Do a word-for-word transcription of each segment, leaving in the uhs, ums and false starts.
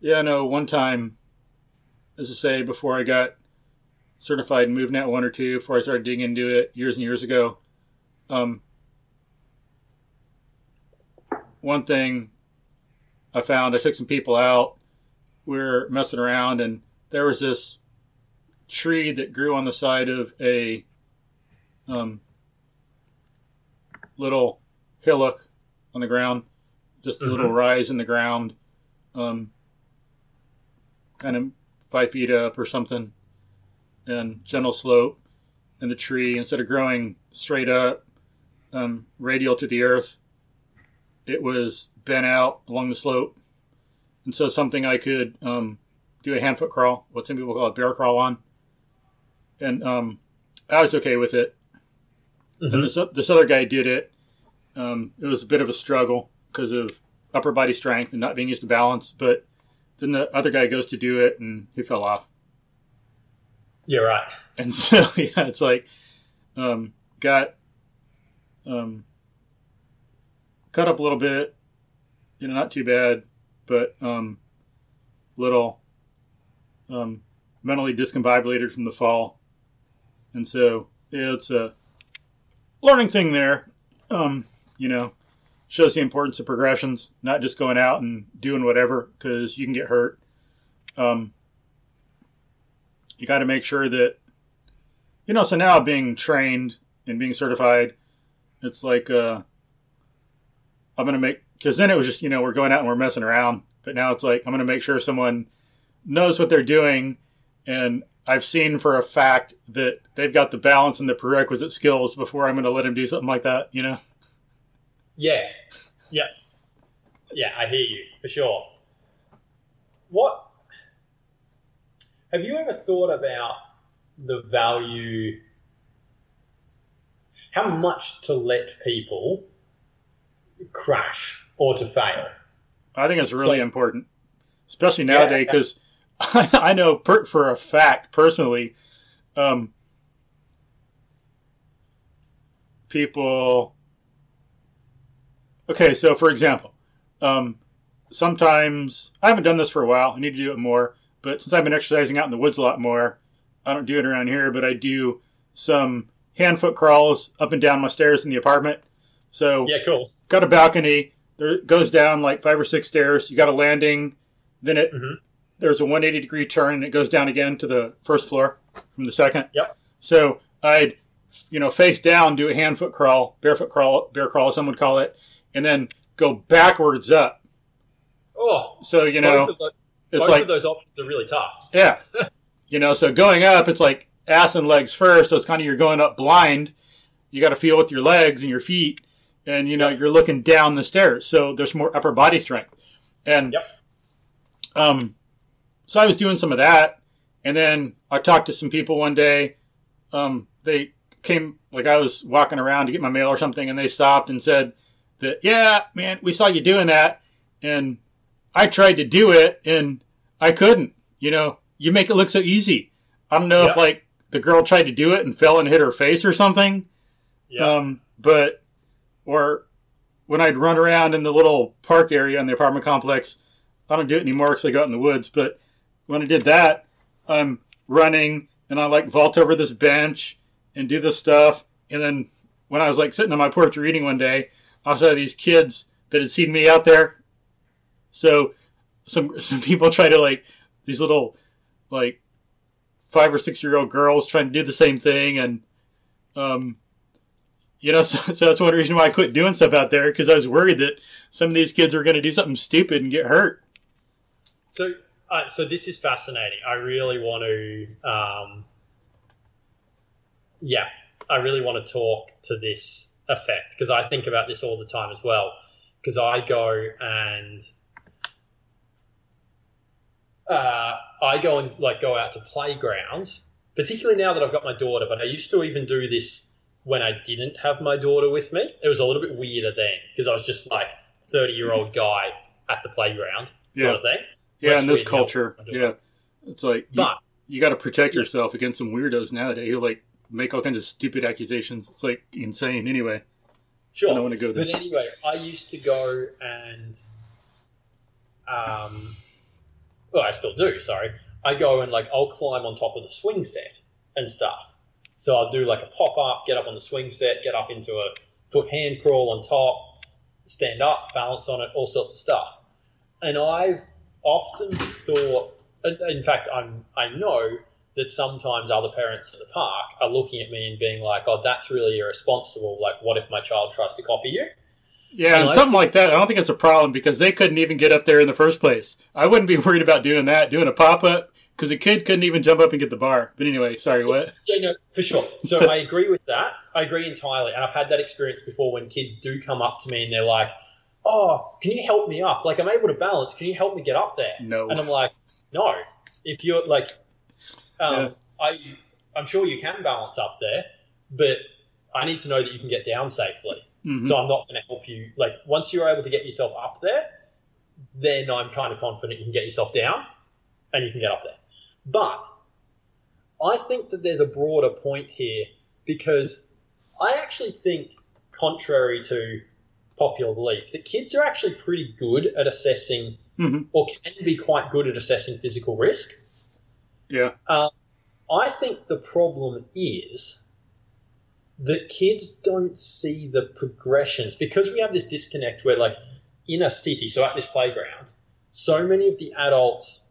Yeah, no, one time, as I say, before I got certified in movnat one or two, before I started digging into it years and years ago, um, one thing I found, I took some people out, we were messing around, and there was this tree that grew on the side of a um, little hillock on the ground, just a little Mm-hmm. rise in the ground, um, kind of five feet up or something, and gentle slope. And the tree, instead of growing straight up, um, radial to the earth, it was bent out along the slope. And so something I could um, do a hand foot crawl, what some people call a bear crawl on. And um, I was okay with it. Mm-hmm. And this, this other guy did it. Um, it was a bit of a struggle because of upper body strength and not being used to balance. But then the other guy goes to do it and he fell off. You're right. And so, yeah, it's like, um, got um, cut up a little bit, you know, not too bad, but um, little um, mentally discombobulated from the fall. And so, yeah, it's a learning thing there. Um, you know, shows the importance of progressions, not just going out and doing whatever, because you can get hurt. Um, you got to make sure that, you know, so now being trained and being certified, it's like, uh, I'm going to make, because then it was just, you know, we're going out and we're messing around. But now it's like, I'm going to make sure someone knows what they're doing. And I've seen for a fact that they've got the balance and the prerequisite skills before I'm going to let them do something like that, you know? Yeah. Yeah. Yeah, I hear you, for sure. What, have you ever thought about the value, how much to let people crash or to fail? I think it's really So- important, especially nowadays, because I know per, for a fact, personally, um, people. Okay, so for example, um, sometimes I haven't done this for a while. I need to do it more. But since I've been exercising out in the woods a lot more, I don't do it around here, but I do some hand foot crawls up and down my stairs in the apartment. So Yeah, cool. got a balcony. There it goes down like five or six stairs. You got a landing. Then it Mm-hmm. there's a one hundred eighty degree turn and it goes down again to the first floor from the second. Yep. So I'd, you know, face down, do a hand foot crawl, barefoot crawl, bear crawl, some would call it, and then go backwards up. Oh, So, you know, both of those, it's both like, of those options are really tough. yeah, you know, so going up, it's like ass and legs first. So it's kind of, you're going up blind. You got to feel with your legs and your feet, and, you know, you're looking down the stairs. So there's more upper body strength. And, Yep. um, so I was doing some of that, and then I talked to some people one day. Um, they came, like I was walking around to get my mail or something, and they stopped and said that, yeah, man, we saw you doing that, and I tried to do it, and I couldn't. You know, you make it look so easy. I don't know Yep. if, like, the girl tried to do it and fell and hit her face or something. Yeah. Um, but, or when I'd run around in the little park area in the apartment complex, I don't do it anymore because I go out in the woods, but when I did that, I'm running and I like vault over this bench and do this stuff. And then when I was like sitting on my porch reading one day, I saw these kids that had seen me out there. So some some people try to like these little like five or six year old girls trying to do the same thing, and um, you know, so, so that's one reason why I quit doing stuff out there, because I was worried that some of these kids were going to do something stupid and get hurt. So, uh, so this is fascinating. I really want to, um, yeah, I really want to talk to this effect, because I think about this all the time as well. Because I go and uh, I go and like go out to playgrounds, particularly now that I've got my daughter. But I used to even do this when I didn't have my daughter with me. It was a little bit weirder then, because I was just like thirty year old guy at the playground sort Yeah. of thing. Yeah, in this Breastfeeding culture, my daughter. yeah, it's like you, But you got to protect Yeah. yourself against some weirdos nowadays who like make all kinds of stupid accusations. It's like insane. Anyway, sure. I don't want to go there. But anyway, I used to go and um, well, I still do, sorry. I go and like I'll climb on top of the swing set and stuff. So I'll do like a pop up, get up on the swing set, get up into a foot hand crawl on top, stand up, balance on it, all sorts of stuff. And I've often thought, in fact, I'm I know that sometimes other parents at the park are looking at me and being like, "Oh, that's really irresponsible. Like, what if my child tries to copy you?" Yeah, and, and something like that, I don't think it's a problem because they couldn't even get up there in the first place. I wouldn't be worried about doing that, doing a pop-up, because a kid couldn't even jump up and get the bar. But anyway, sorry, what? Yeah, no, for sure. So I agree with that. I agree entirely. And I've had that experience before when kids do come up to me and they're like, "Oh, can you help me up? Like, I'm able to balance. Can you help me get up there?" No. And I'm like, no. If you're like, um, yeah. I, I'm sure you can balance up there, but I need to know that you can get down safely. Mm-hmm. So I'm not going to help you. Like, once you're able to get yourself up there, then I'm kind of confident you can get yourself down and you can get up there. But I think that there's a broader point here because I actually think, contrary to popular belief, that kids are actually pretty good at assessing mm-hmm. or can be quite good at assessing physical risk. Yeah. Uh, I think the problem is that kids don't see the progressions because we have this disconnect where, like, in a city, so at this playground, so many of the adults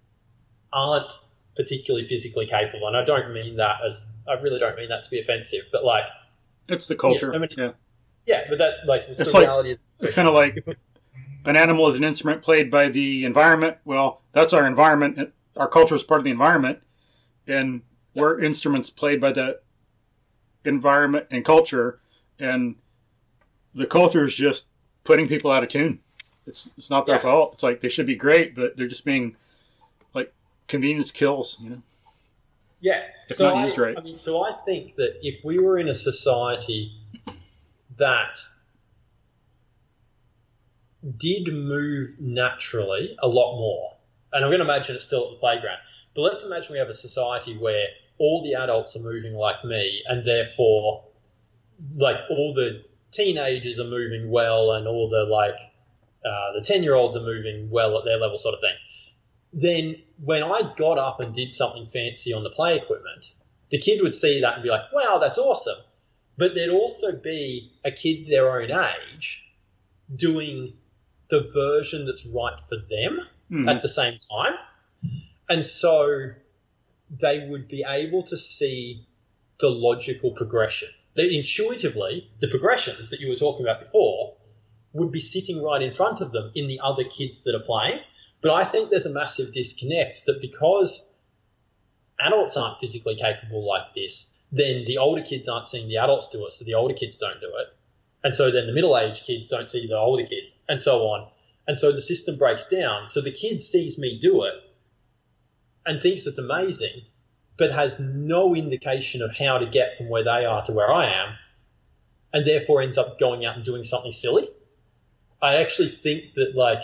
aren't particularly physically capable. And I don't mean that as, I really don't mean that to be offensive, but like, it's the culture. Yeah, so many, yeah. yeah, but that, like, it's, it's the like, reality. Of it's kind of like an animal is an instrument played by the environment. Well, that's our environment. Our culture is part of the environment. And yeah. we're instruments played by the environment and culture. And the culture is just putting people out of tune. It's it's not their yeah. fault. It's like they should be great, but they're just being like convenience kills, you know. Yeah. If so not I, used right. I mean, so I think that if we were in a society that did move naturally a lot more, and I'm going to imagine it's still at the playground, but let's imagine we have a society where all the adults are moving like me, and therefore, like, all the teenagers are moving well, and all the like uh, the ten-year-olds are moving well at their level, sort of thing. Then when I got up and did something fancy on the play equipment, the kid would see that and be like, "Wow, that's awesome!" But there'd also be a kid their own age doing the version that's right for them mm-hmm. at the same time, and so they would be able to see the logical progression. That intuitively, the progressions that you were talking about before would be sitting right in front of them in the other kids that are playing. But I think there's a massive disconnect that because adults aren't physically capable like this, then the older kids aren't seeing the adults do it, so the older kids don't do it. And so then the middle-aged kids don't see the older kids, and so on. And so the system breaks down. So the kid sees me do it and thinks it's amazing, but has no indication of how to get from where they are to where I am, and therefore ends up going out and doing something silly. I actually think that, like,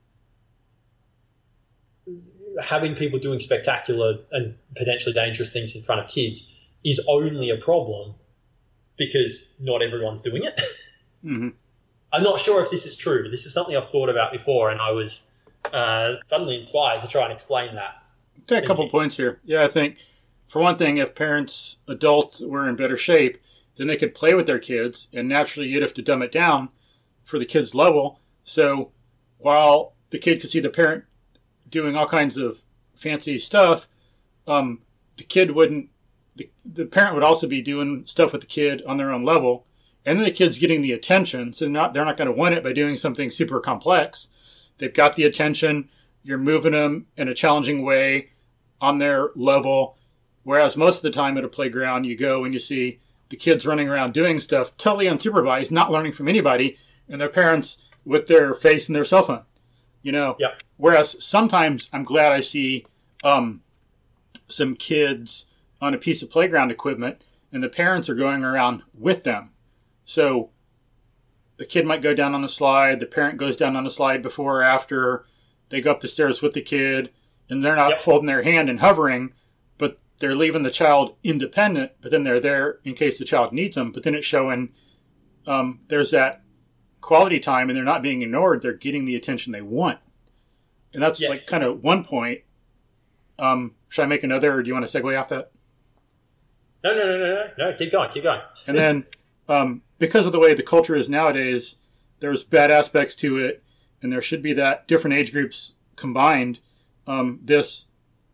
having people doing spectacular and potentially dangerous things in front of kids is only a problem because not everyone's doing it. Mm-hmm. I'm not sure if this is true, but this is something I've thought about before, and I was uh, suddenly inspired to try and explain that. Take a couple of points here. Yeah, I think, for one thing, if parents, adults, were in better shape, then they could play with their kids, and naturally you'd have to dumb it down for the kid's level. So while the kid could see the parent doing all kinds of fancy stuff, um, the kid wouldn't, the, the parent would also be doing stuff with the kid on their own level, and then the kid's getting the attention, so they're not, they're not going to win it by doing something super complex. They've got the attention, you're moving them in a challenging way on their level, whereas most of the time at a playground you go and you see the kids running around doing stuff totally unsupervised, not learning from anybody, and their parents with their face in their cell phone. You know, yep. Whereas sometimes I'm glad I see um, some kids on a piece of playground equipment and the parents are going around with them. So the kid might go down on the slide, the parent goes down on the slide before or after, they go up the stairs with the kid, and they're not yep. folding their hand and hovering, but they're leaving the child independent, but then they're there in case the child needs them. But then it's showing um, there's that quality time and they're not being ignored. They're getting the attention they want. And that's Yes. like kind of one point. Um, should I make another, or do you want to segue off that? No, no, no, no, no, no. Keep going, keep going. And then, um, because of the way the culture is nowadays, there's bad aspects to it, and there should be that different age groups combined. Um, this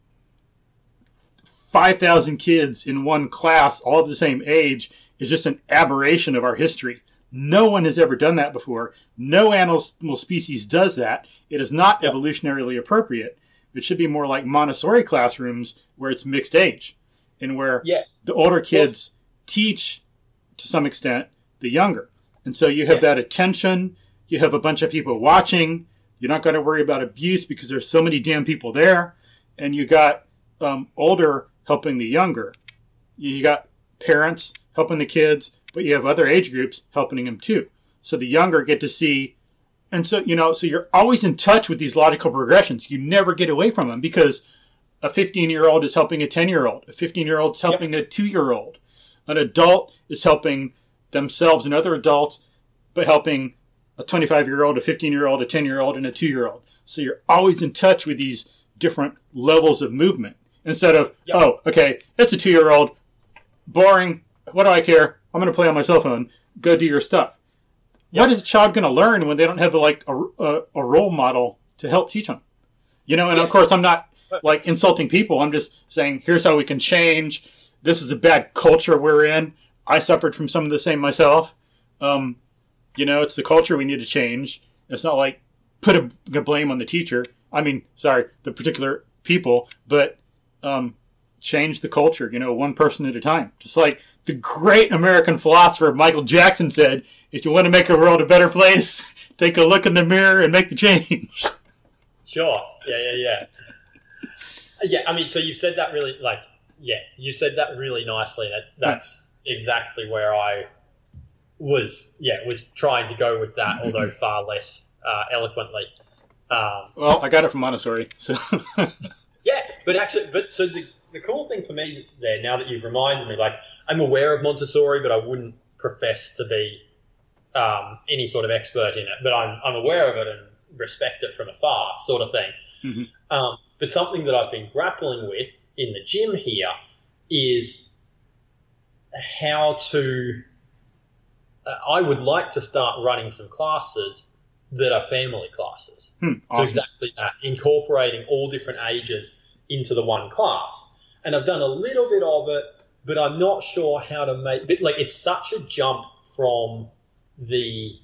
five thousand kids in one class, all of the same age, is just an aberration of our history. No one has ever done that before. No animal species does that. It is not yep. evolutionarily appropriate. It should be more like Montessori classrooms where it's mixed age and where yeah. the older kids well, teach to some extent the younger. And so you have yeah. that attention. You have a bunch of people watching. You're not going to worry about abuse because there's so many damn people there. And you got um, older helping the younger. You got parents helping the kids, but you have other age groups helping them too. So the younger get to see, and so, you know, so you're always in touch with these logical progressions. You never get away from them because a fifteen-year-old is helping a ten-year-old. A fifteen-year-old is helping yep. a two-year-old. An adult is helping themselves and other adults, but helping a twenty-five-year-old, a fifteen-year-old, a ten-year-old, and a two-year-old. So you're always in touch with these different levels of movement instead of, yep. oh, okay, it's a two-year-old, boring, what do I care? I'm going to play on my cell phone. Go do your stuff. Yep. What is a child going to learn when they don't have like a, a, a role model to help teach them? You know, and yes. of course I'm not like insulting people. I'm just saying, here's how we can change. This is a bad culture we're in. I suffered from some of the same myself. Um, you know, it's the culture we need to change. It's not like put a, a blame on the teacher. I mean, sorry, the particular people, but um, change the culture, you know, one person at a time. Just like the great American philosopher Michael Jackson said, if you want to make a world a better place, take a look in the mirror and make the change. Sure. Yeah, yeah, yeah. Yeah, I mean, so you've said that really, like, yeah, you said that really nicely. That That's exactly where I was, yeah, was trying to go with that, although far less uh, eloquently. Um, well, I got it from Montessori, so. Yeah, but actually, but so the, the cool thing for me there, now that you've reminded me, like, I'm aware of Montessori, but I wouldn't profess to be um, any sort of expert in it. But I'm I'm aware of it and respect it from afar, sort of thing. Mm-hmm. Um, but something that I've been grappling with in the gym here is how to. Uh, I would like to start running some classes that are family classes. Hmm, awesome. So exactly that, incorporating all different ages into the one class. And I've done a little bit of it, but I'm not sure how to make it. Like, it's such a jump from the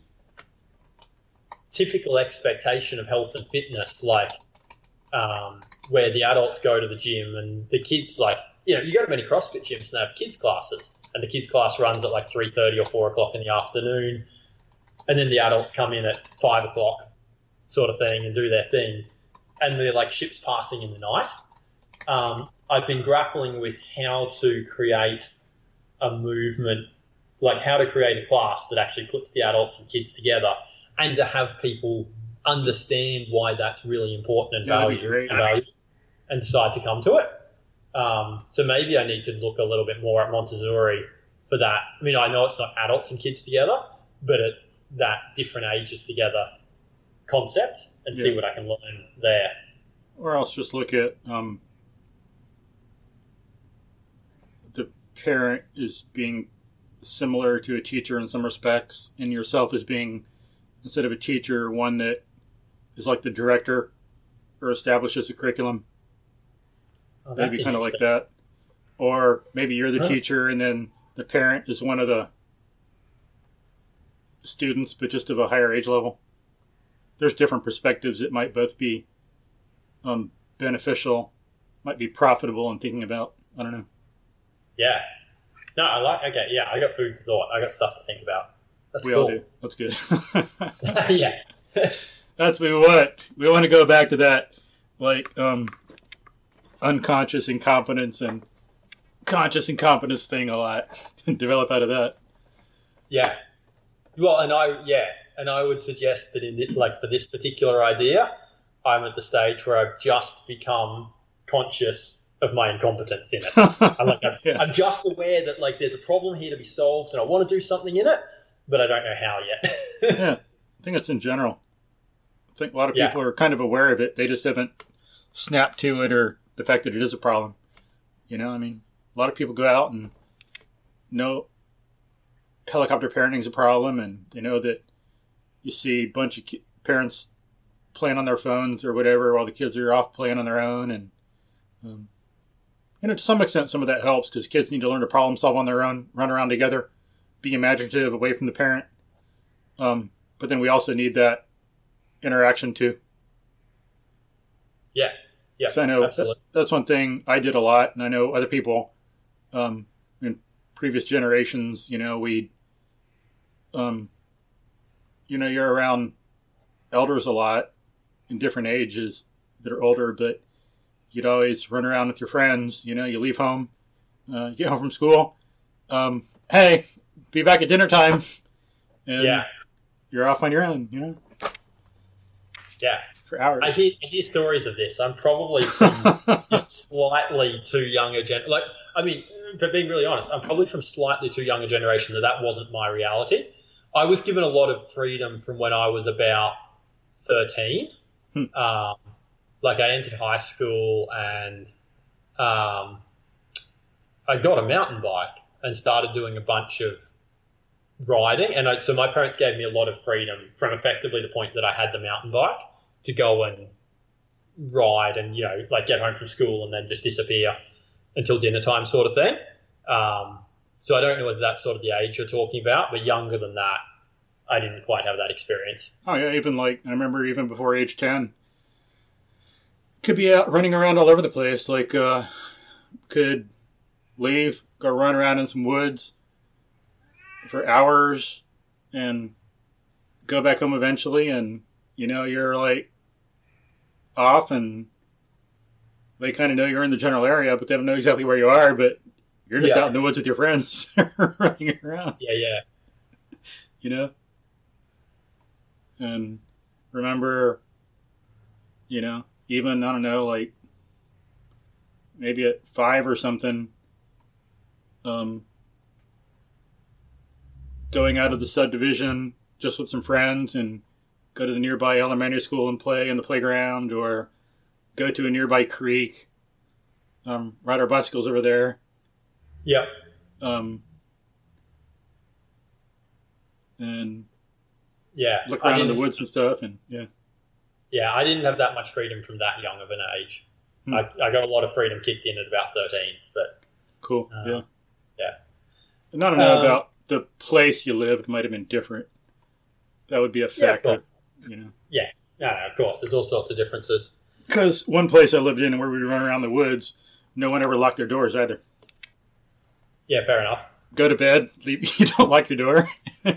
typical expectation of health and fitness, like um, where the adults go to the gym and the kids, like, you know, you go to many CrossFit gyms and they have kids classes, and the kids class runs at like three thirty or four o'clock in the afternoon, and then the adults come in at five o'clock, sort of thing, and do their thing, and they're like ships passing in the night. Um, I've been grappling with how to create a movement, like how to create a class that actually puts the adults and kids together, and to have people understand why that's really important and valuable, and, valuable and decide to come to it. Um, so maybe I need to look a little bit more at Montessori for that. I mean, I know it's not adults and kids together, but at that different ages together concept, and yeah. see what I can learn there. Or else just look at um, the parent is being similar to a teacher in some respects, and yourself as being, instead of a teacher, one that is like the director or establishes a curriculum. Oh, maybe kind of like that. Or maybe you're the huh. teacher and then the parent is one of the students, but just of a higher age level. There's different perspectives that might both be um, beneficial, might be profitable in thinking about. I don't know. Yeah. No, I like, okay, yeah, I got food for thought. I got stuff to think about. That's we cool. all do. That's good. Yeah. That's what we want. We want to go back to that, like, um, unconscious incompetence and conscious incompetence thing a lot and develop out of that. Yeah. Well, and I, yeah, and I would suggest that in this, like for this particular idea, I'm at the stage where I've just become conscious of my incompetence in it. I'm like, I'm, yeah. I'm just aware that like there's a problem here to be solved and I want to do something in it, but I don't know how yet. Yeah. I think it's in general. I think a lot of Yeah. people are kind of aware of it. They just haven't snapped to it or the fact that it is a problem. You know, I mean, a lot of people go out and know helicopter parenting is a problem, and they know that you see a bunch of ki- parents playing on their phones or whatever while the kids are off playing on their own. And, um, you know, to some extent, some of that helps because kids need to learn to problem solve on their own, run around together, be imaginative away from the parent. Um, but then we also need that interaction too. Yeah. Yeah. So I know absolutely. that, that's one thing I did a lot, and I know other people um, in previous generations, you know, we, um, you know, you're around elders a lot in different ages that are older, but you'd always run around with your friends. You know, you leave home, uh, get home from school. Um, hey, be back at dinner time. And Yeah. you're off on your own, you know, Yeah. for hours. I hear, I hear stories of this. I'm probably from just slightly too younger gen. Like, I mean, but being really honest, I'm probably from slightly too younger generation that that wasn't my reality. I was given a lot of freedom from when I was about thirteen. Hmm. Um, like I entered high school and um, I got a mountain bike and started doing a bunch of riding. And I, so my parents gave me a lot of freedom from effectively the point that I had the mountain bike to go and ride and, you know, like get home from school and then just disappear until dinner time sort of thing. Um, so I don't know whether that's sort of the age you're talking about, but younger than that, I didn't quite have that experience. Oh yeah, even like I remember even before age ten, could be out running around all over the place. Like uh, could leave, go run around in some woods for hours, and go back home eventually. And you know you're like off, and they kind of know you're in the general area, but they don't know exactly where you are. But you're just Yeah. out in the woods with your friends, running around. Yeah, yeah. You know. And remember, you know, even, I don't know, like maybe at five or something, um, going out of the subdivision just with some friends and go to the nearby elementary school and play in the playground, or go to a nearby creek, um, ride our bicycles over there. Yeah. Um, and Yeah. look I around in the didn't- woods and stuff. And yeah. Yeah, I didn't have that much freedom from that young of an age. Hmm. I, I got a lot of freedom kicked in at about thirteen, but Cool. Uh, yeah. yeah. And I don't know Um, about the place you lived might have been different. That would be a Yeah, of factor, you know. yeah, no, no, of course, there's all sorts of differences. Because one place I lived in where we'd run around the woods, no one ever locked their doors either. Yeah, fair enough. Go to bed, leave, you don't lock your door.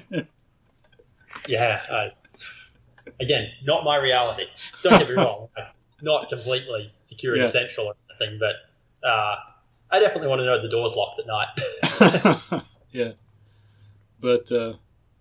Yeah, I, again, not my reality. Don't get me wrong, not completely security Yeah. central or anything, but uh, I definitely want to know the door's locked at night. Yeah. But, uh,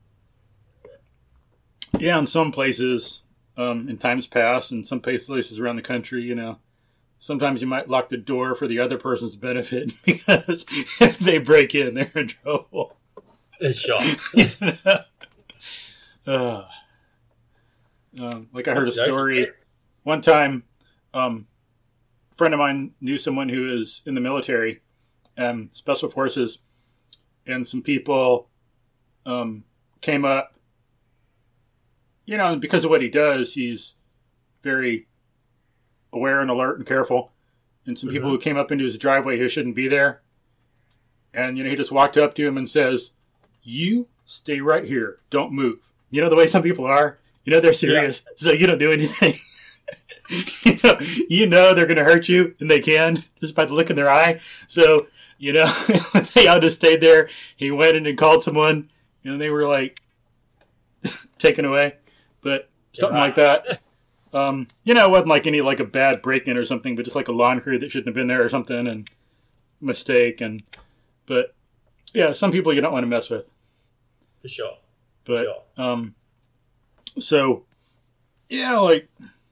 yeah, in some places, um, in times past, in some places around the country, you know, sometimes you might lock the door for the other person's benefit because if they break in, they're in trouble. Sure. You know? uh, um, like I heard a story one time. Um, a friend of mine knew someone who is in the military, um, special forces, and some people um, came up. You know, because of what he does, he's very aware and alert and careful. And some people Mhm. who came up into his driveway who shouldn't be there. And, you know, he just walked up to him and says, "You stay right here. Don't move." You know, the way some people are, you know, they're serious. So you don't do anything. you, know, you know they're going to hurt you, and they can just by the look in their eye. So, you know, they all just stayed there. He went in and called someone, and they were like taken away. But something right. like that. Um, you know, it wasn't like any like a bad break-in or something, but just like a lawn crew that shouldn't have been there or something, and mistake. And but yeah, some people you don't want to mess with. For sure. But Sure. um, so yeah, like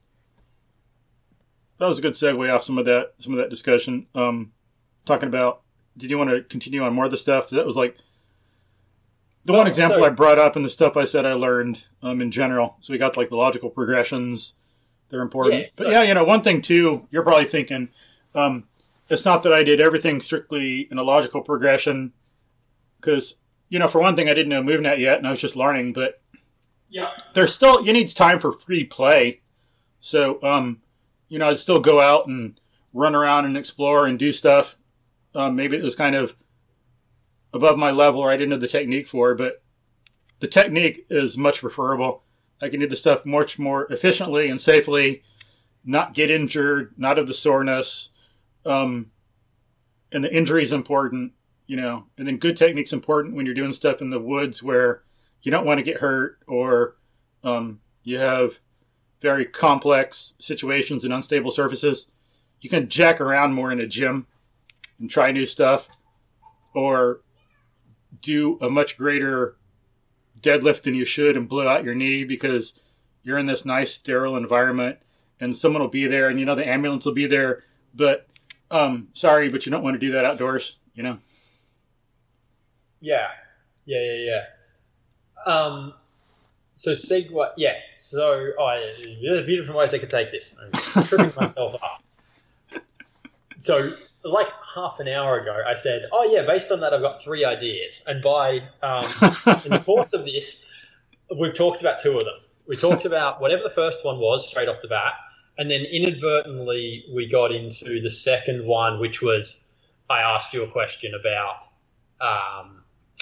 that was a good segue off some of that some of that discussion. Um, talking about, did you want to continue on more of the stuff that was like the one Oh, example so I brought up and the stuff I said I learned um, in general. So we got like the logical progressions. They're yeah, important. But so yeah, you know, one thing too, you're probably thinking, um, it's not that I did everything strictly in a logical progression because, you know, for one thing, I didn't know movnat yet and I was just learning, but yeah, there's still, you need time for free play. So, um, you know, I'd still go out and run around and explore and do stuff. Um, maybe it was kind of above my level or I didn't know the technique for, but the technique is much preferable. I can do the stuff much more efficiently and safely, not get injured, not have the soreness. Um, and the injury is important, you know, and then good technique's important when you're doing stuff in the woods where you don't want to get hurt or um, you have very complex situations and unstable surfaces. You can jack around more in a gym and try new stuff or do a much greater deadlift than you should and blow out your knee because you're in this nice sterile environment and someone will be there and you know the ambulance will be there, but um sorry, but you don't want to do that outdoors, you know. yeah, yeah, yeah, yeah. Um, so segue, yeah. So oh, there's a few different ways I could take this. I'm tripping myself up. So like half an hour ago, I said, "Oh yeah, based on that, I've got three ideas." And by um, in the course of this, we've talked about two of them. We talked about whatever the first one was straight off the bat, and then inadvertently we got into the second one, which was I asked you a question about um,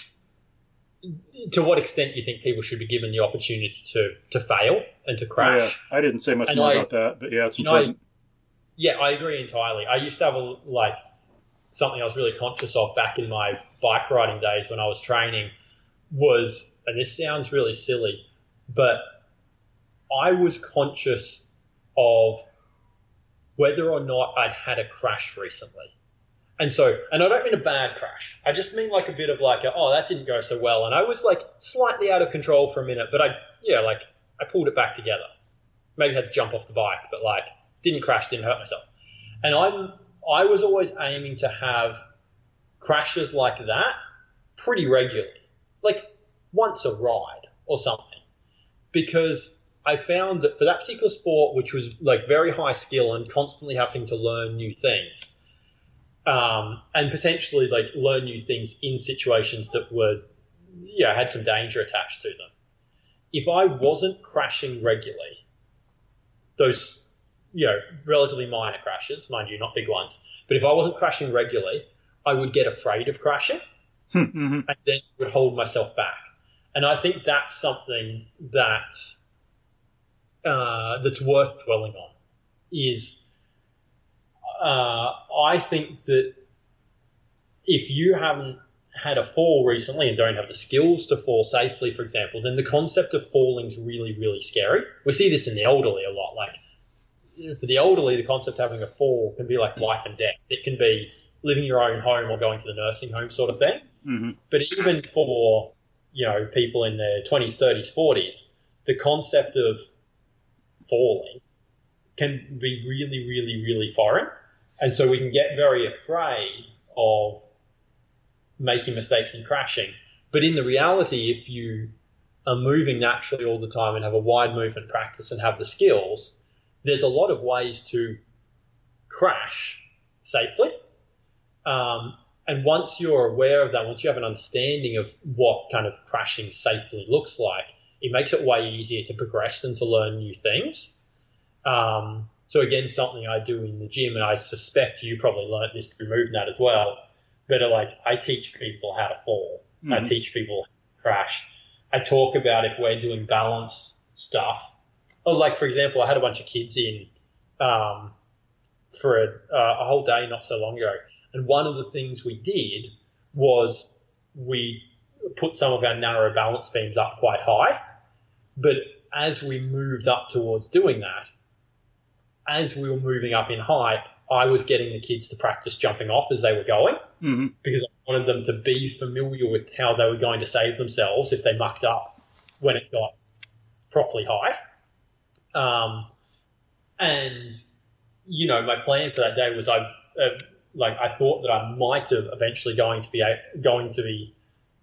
to what extent you think people should be given the opportunity to to fail and to Oh, crash. yeah, I didn't say much And more I, about that, but yeah, it's you know, I, important. yeah, I agree entirely. I used to have a like something I was really conscious of back in my bike riding days when I was training was, and this sounds really silly, but I was conscious of whether or not I'd had a crash recently. And so, and I don't mean a bad crash. I just mean like a bit of like, a, oh, that didn't go so well. And I was like slightly out of control for a minute, but I, yeah, like I pulled it back together. Maybe had to jump off the bike, but like didn't crash, didn't hurt myself. And I'm, I was always aiming to have crashes like that pretty regularly, like once a ride or something, because I found that for that particular sport, which was like very high skill and constantly having to learn new things, um, and potentially like learn new things in situations that were, yeah, had some danger attached to them. If I wasn't crashing regularly, those, you know, relatively minor crashes, mind you, not big ones, but if I wasn't crashing regularly, I would get afraid of crashing Mm-hmm. and then would hold myself back. And I think that's something that uh, that's worth dwelling on. Is uh, I think that if you haven't had a fall recently and don't have the skills to fall safely, for example, then the concept of falling is really, really scary. We see this in the elderly a lot. Like for the elderly, the concept of having a fall can be like life and death. It can be living your own home or going to the nursing home sort of thing. Mm-hmm. But even for, you know, people in their twenties, thirties, forties, the concept of falling can be really, really, really foreign. And so we can get very afraid of making mistakes and crashing. But in the reality, if you are moving naturally all the time and have a wide movement practice and have the skills, there's a lot of ways to crash safely. Um, and once you're aware of that, once you have an understanding of what kind of crashing safely looks like, it makes it way easier to progress and to learn new things. Um, so again, something I do in the gym, and I suspect you probably learned this through movnat as well, but like I teach people how to fall. Mm-hmm. I teach people how to crash. I talk about if we're doing balance stuff. Oh, like for example, I had a bunch of kids in um, for a, uh, a whole day not so long ago. And one of the things we did was we put some of our narrow balance beams up quite high. But as we moved up towards doing that, as we were moving up in height, I was getting the kids to practice jumping off as they were going, mm-hmm. because I wanted them to be familiar with how they were going to save themselves if they mucked up when it got properly high. Um, and, you know, my plan for that day was I... Uh, Like I thought that I might have eventually going to be going to be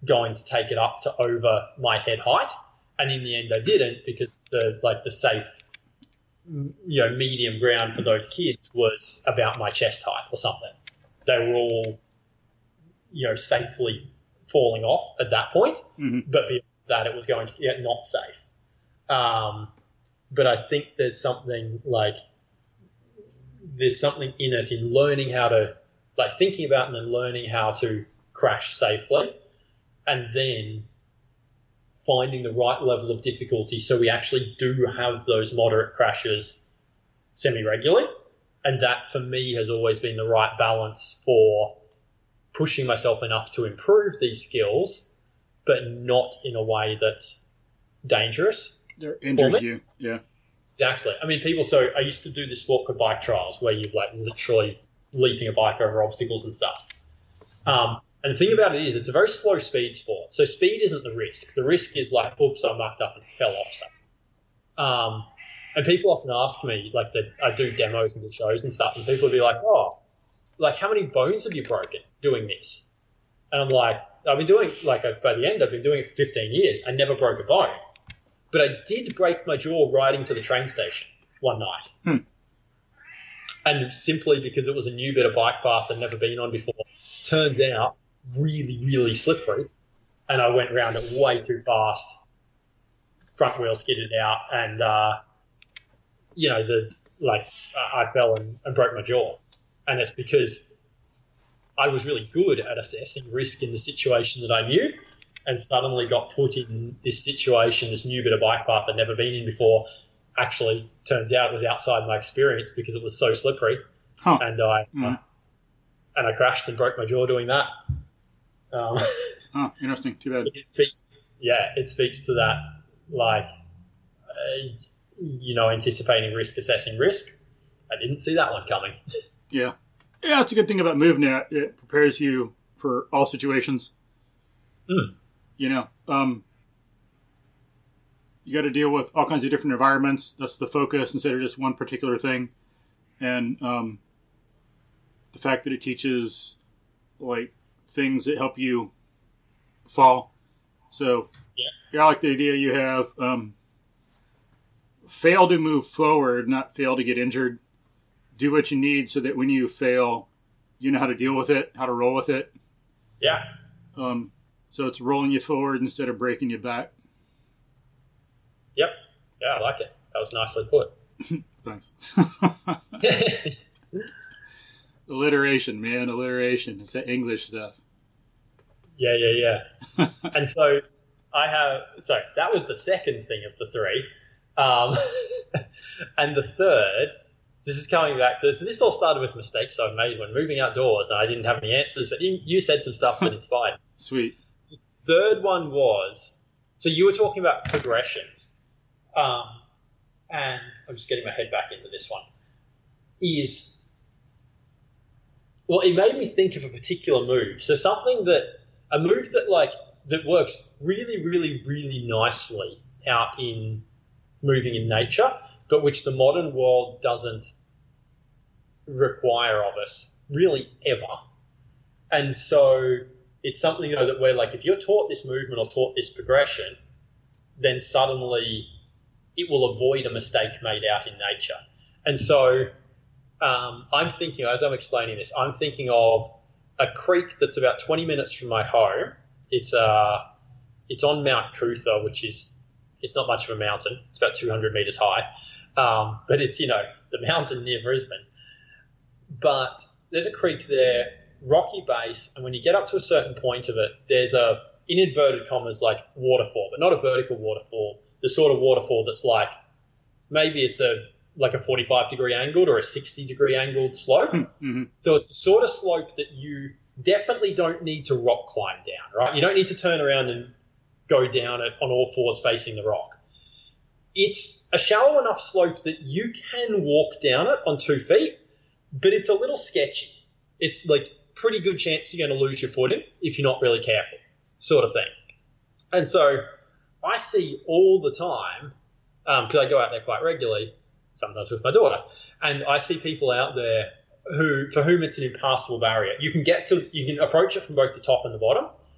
going to take it up to over my head height, and in the end I didn't, because the like the safe, you know, medium ground for those kids was about my chest height or something. They were all, you know, safely falling off at that point, mm-hmm. but beyond that it was going to get not safe. Um, but I think there's something like there's something in it in learning how to, like thinking about and then learning how to crash safely, and then finding the right level of difficulty so we actually do have those moderate crashes semi-regularly. And that for me has always been the right balance for pushing myself enough to improve these skills, but not in a way that's dangerous. There injures you, yeah. Exactly. I mean, people, so I used to do this sport called bike trials where you're like literally leaping a bike over obstacles and stuff. Um, and the thing about it is it's a very slow speed sport. So speed isn't the risk. The risk is like, oops, I mucked up and fell off something. Um, and people often ask me, like that I do demos and do shows and stuff, and people will be like, oh, like how many bones have you broken doing this? And I'm like, I've been doing, like by the end, I've been doing it for fifteen years. I never broke a bone. But I did break my jaw riding to the train station one night. Hmm. And simply because it was a new bit of bike path I'd never been on before. Turns out, really, really slippery. And I went around it way too fast. Front wheel skidded out. And, uh, you know, the like I fell and, and broke my jaw. And it's because I was really good at assessing risk in the situation that I knew, and suddenly got put in this situation, this new bit of bike path I'd never been in before. Actually, turns out it was outside my experience because it was so slippery. Huh. And I mm. uh, and I crashed and broke my jaw doing that. Um, oh, interesting. Too bad. It speaks, yeah, it speaks to that, like, uh, you know, anticipating risk, assessing risk. I didn't see that one coming. Yeah. Yeah, that's a good thing about movnat. It prepares you for all situations. Mm. You know, um, you got to deal with all kinds of different environments. That's the focus instead of just one particular thing. And um, the fact that it teaches, like, things that help you fall. So, yeah, yeah, I like the idea you have. Um, fail to move forward, not fail to get injured. Do what you need so that when you fail, you know how to deal with it, how to roll with it. Yeah. Um, so it's rolling you forward instead of breaking you back. Yep. Yeah, I like it. That was nicely put. Thanks. Alliteration, man, alliteration. It's that English stuff. Yeah, yeah, yeah. And so I have, so that was the second thing of the three. Um, and the third, this is coming back to, so this all started with mistakes I made when moving outdoors, and I didn't have any answers, but you, you said some stuff that inspired. Sweet. The third one was, so you were talking about progressions, um, and I'm just getting my head back into this one, is, well, it made me think of a particular move. So something that, a move that like, that works really, really, really nicely out in moving in nature, but which the modern world doesn't require of us really ever. And so it's something, though, that we're like, if you're taught this movement or taught this progression, then suddenly it will avoid a mistake made out in nature. And so um, I'm thinking, as I'm explaining this, I'm thinking of a creek that's about twenty minutes from my home. It's uh, it's on Mount Cootha, which is, it's not much of a mountain. It's about two hundred meters high. Um, but it's, you know, the mountain near Brisbane. But there's a creek there, rocky base, and when you get up to a certain point of it, there's a, in inverted commas, like waterfall, but not a vertical waterfall, the sort of waterfall that's like, maybe it's a like a forty-five degree angled or a sixty degree angled slope. Mm-hmm. So it's the sort of slope that you definitely don't need to rock climb down, right? You don't need to turn around and go down it on all fours facing the rock. It's a shallow enough slope that you can walk down it on two feet, but it's a little sketchy. It's like pretty good chance you're going to lose your footing if you're not really careful, sort of thing. And so I see all the time, because um, I go out there quite regularly, sometimes with my daughter, and I see people out there who, for whom it's an impassable barrier. You can get to, you can approach it from both the top and the bottom,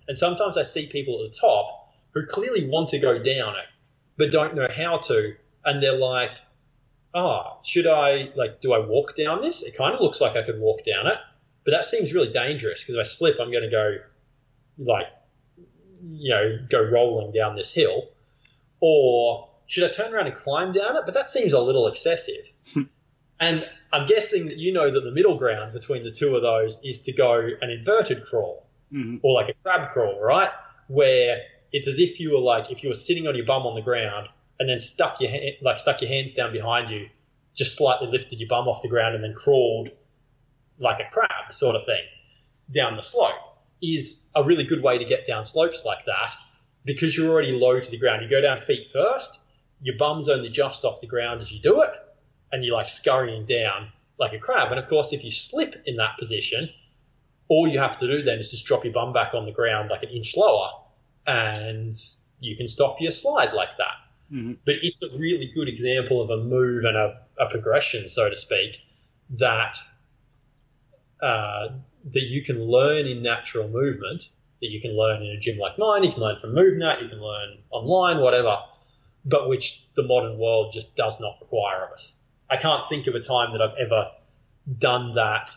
And sometimes I see people at the top who clearly want to go down it, but don't know how to. And they're like, oh, should I, like, do I walk down this? It kind of looks like I could walk down it, but that seems really dangerous because if I slip, I'm going to go, like, you know, go rolling down this hill. Or should I turn around and climb down it? But that seems a little excessive. And I'm guessing that you know that the middle ground between the two of those is to go an inverted crawl, mm-hmm. or like a crab crawl, right? Where it's as if you were like, if you were sitting on your bum on the ground and then stuck your hand, like stuck your hands down behind you, just slightly lifted your bum off the ground and then crawled like a crab sort of thing down the slope, is a really good way to get down slopes like that because you're already low to the ground. You go down feet first, your bum's only just off the ground as you do it, and you're like scurrying down like a crab. And of course, if you slip in that position, all you have to do then is just drop your bum back on the ground like an inch lower and you can stop your slide like that. Mm-hmm. But it's a really good example of a move and a, a progression, so to speak, that uh, that you can learn in natural movement, that you can learn in a gym like mine, you can learn from movnat, you can learn online, whatever, but which the modern world just does not require of us. I can't think of a time that I've ever done that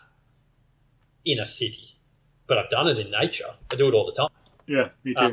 in a city, but I've done it in nature. I do it all the time. Yeah, me too. Um,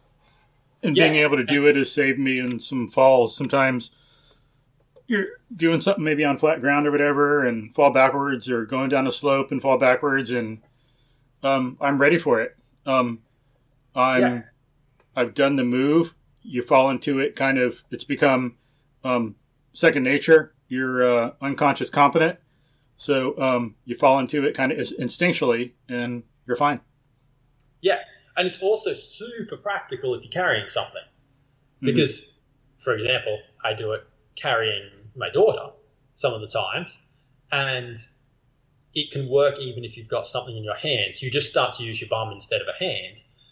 and yeah. being able to do it has saved me in some falls. Sometimes you're doing something maybe on flat ground or whatever and fall backwards, or going down a slope and fall backwards, and um, I'm ready for it. Um, I'm, yeah. I've done the move. You fall into it kind of, it's become um, second nature. You're uh, unconscious competent, so um, you fall into it kind of instinctually, and you're fine. Yeah, and it's also super practical if you're carrying something. Because, mm-hmm. for example, I do it carrying my daughter some of the times, and it can work even if you've got something in your hands. You just start to use your bum instead of a hand.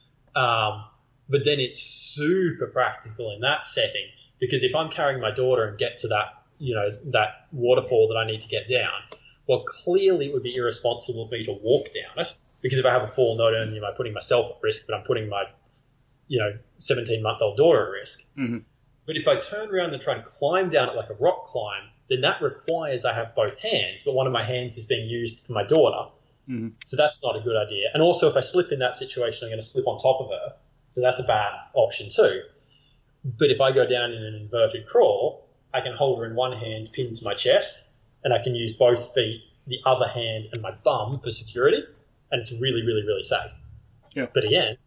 Um, but then it's super practical in that setting, because if I'm carrying my daughter and get to that, you know, that waterfall that I need to get down, well, clearly it would be irresponsible of me to walk down it, because if I have a fall, not only am I putting myself at risk, but I'm putting my, you know, seventeen-month-old daughter at risk. Mm-hmm. But if I turn around and try and climb down it like a rock climb, then that requires I have both hands, but one of my hands is being used for my daughter. Mm-hmm. So that's not a good idea. And also, if I slip in that situation, I'm going to slip on top of her. So that's a bad option too. But if I go down in an inverted crawl, I can hold her in one hand pinned to my chest, and I can use both feet, the other hand, and my bum for security. And it's really, really, really safe. Yeah. But again,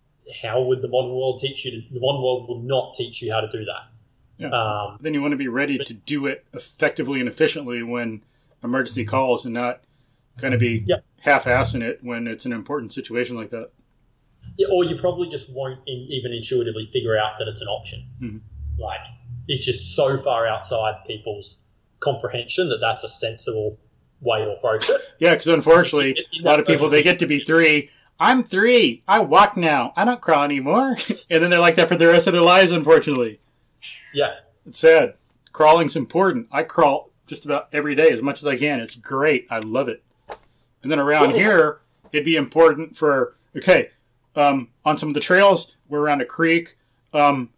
how would the modern world teach you to, the modern world will not teach you how to do that. Yeah. Um, then you want to be ready but, to do it effectively and efficiently when emergency calls, and not kind of be yeah. half-assing it when it's an important situation like that. Yeah, or you probably just won't in, even intuitively figure out that it's an option. Mm-hmm. Like, it's just so far outside people's comprehension that that's a sensible way to approach it. Yeah, because unfortunately, a lot of people, they get to be three. I'm three. I walk now. I don't crawl anymore. And then they're like that for the rest of their lives, unfortunately. Yeah. It's sad. Crawling's important. I crawl just about every day as much as I can. It's great. I love it. And then around yeah. here, it'd be important for, okay, um, on some of the trails, we're around a creek, um,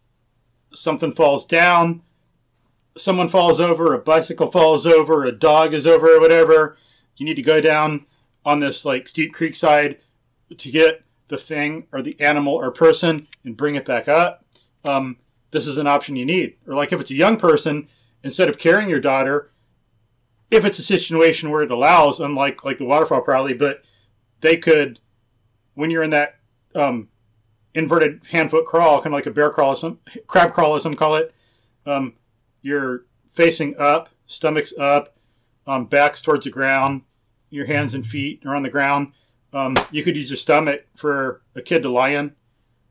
something falls down, someone falls over, a bicycle falls over, a dog is over, or whatever. You need to go down on this like steep creek side to get the thing or the animal or person and bring it back up. Um, this is an option you need. Or like if it's a young person, instead of carrying your daughter, if it's a situation where it allows, unlike like the waterfall probably, but they could, when you're in that um, inverted hand-foot crawl, kind of like a bear crawl, or some crab crawl, as some call it, um, you're facing up, stomach's up, um, backs towards the ground, your hands and feet are on the ground. Um, you could use your stomach for a kid to lie in,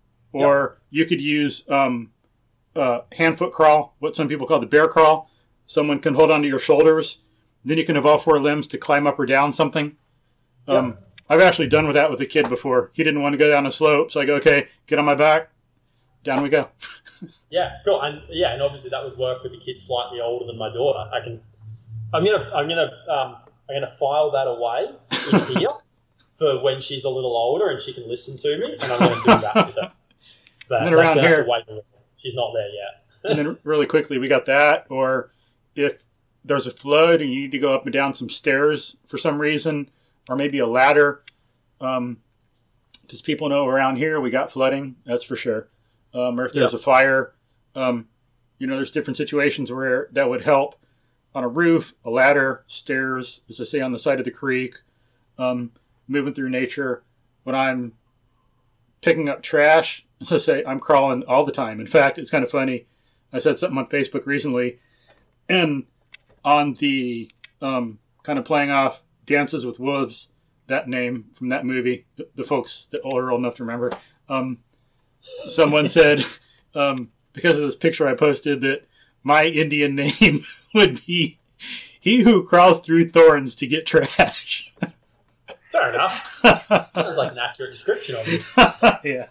or yep. you could use um, uh, hand-foot crawl, what some people call the bear crawl. Someone can hold onto your shoulders. Then you can have all four limbs to climb up or down something. Um, yep. I've actually done with that with a kid before. He didn't want to go down a slope, so I go, okay, get on my back. Down we go. Yeah, cool. And yeah, and obviously that would work with a kid slightly older than my daughter. I can, I'm gonna, I'm gonna, um, I'm gonna file that away in here for when she's a little older and she can listen to me, and I'm going to do that with her. But And then that's around gonna have here- to wait a little. She's not there yet. And then really quickly, we got that. Or if there's a flood and you need to go up and down some stairs for some reason, or maybe a ladder, um, because people know around here we got flooding, that's for sure. Um, or if there's Yep. a fire, um, you know, there's different situations where that would help. On a roof, a ladder, stairs, as I say, on the side of the creek, um, moving through nature. When I'm picking up trash, as I say, I'm crawling all the time. In fact, it's kind of funny. I said something on Facebook recently, and on the um, kind of playing off Dances with Wolves, that name from that movie, the folks that are old enough to remember, um, someone said, um, because of this picture I posted, that my Indian name would be He Who Crawls Through Thorns to Get Trash. Fair enough. Sounds like an accurate description of it. Yeah.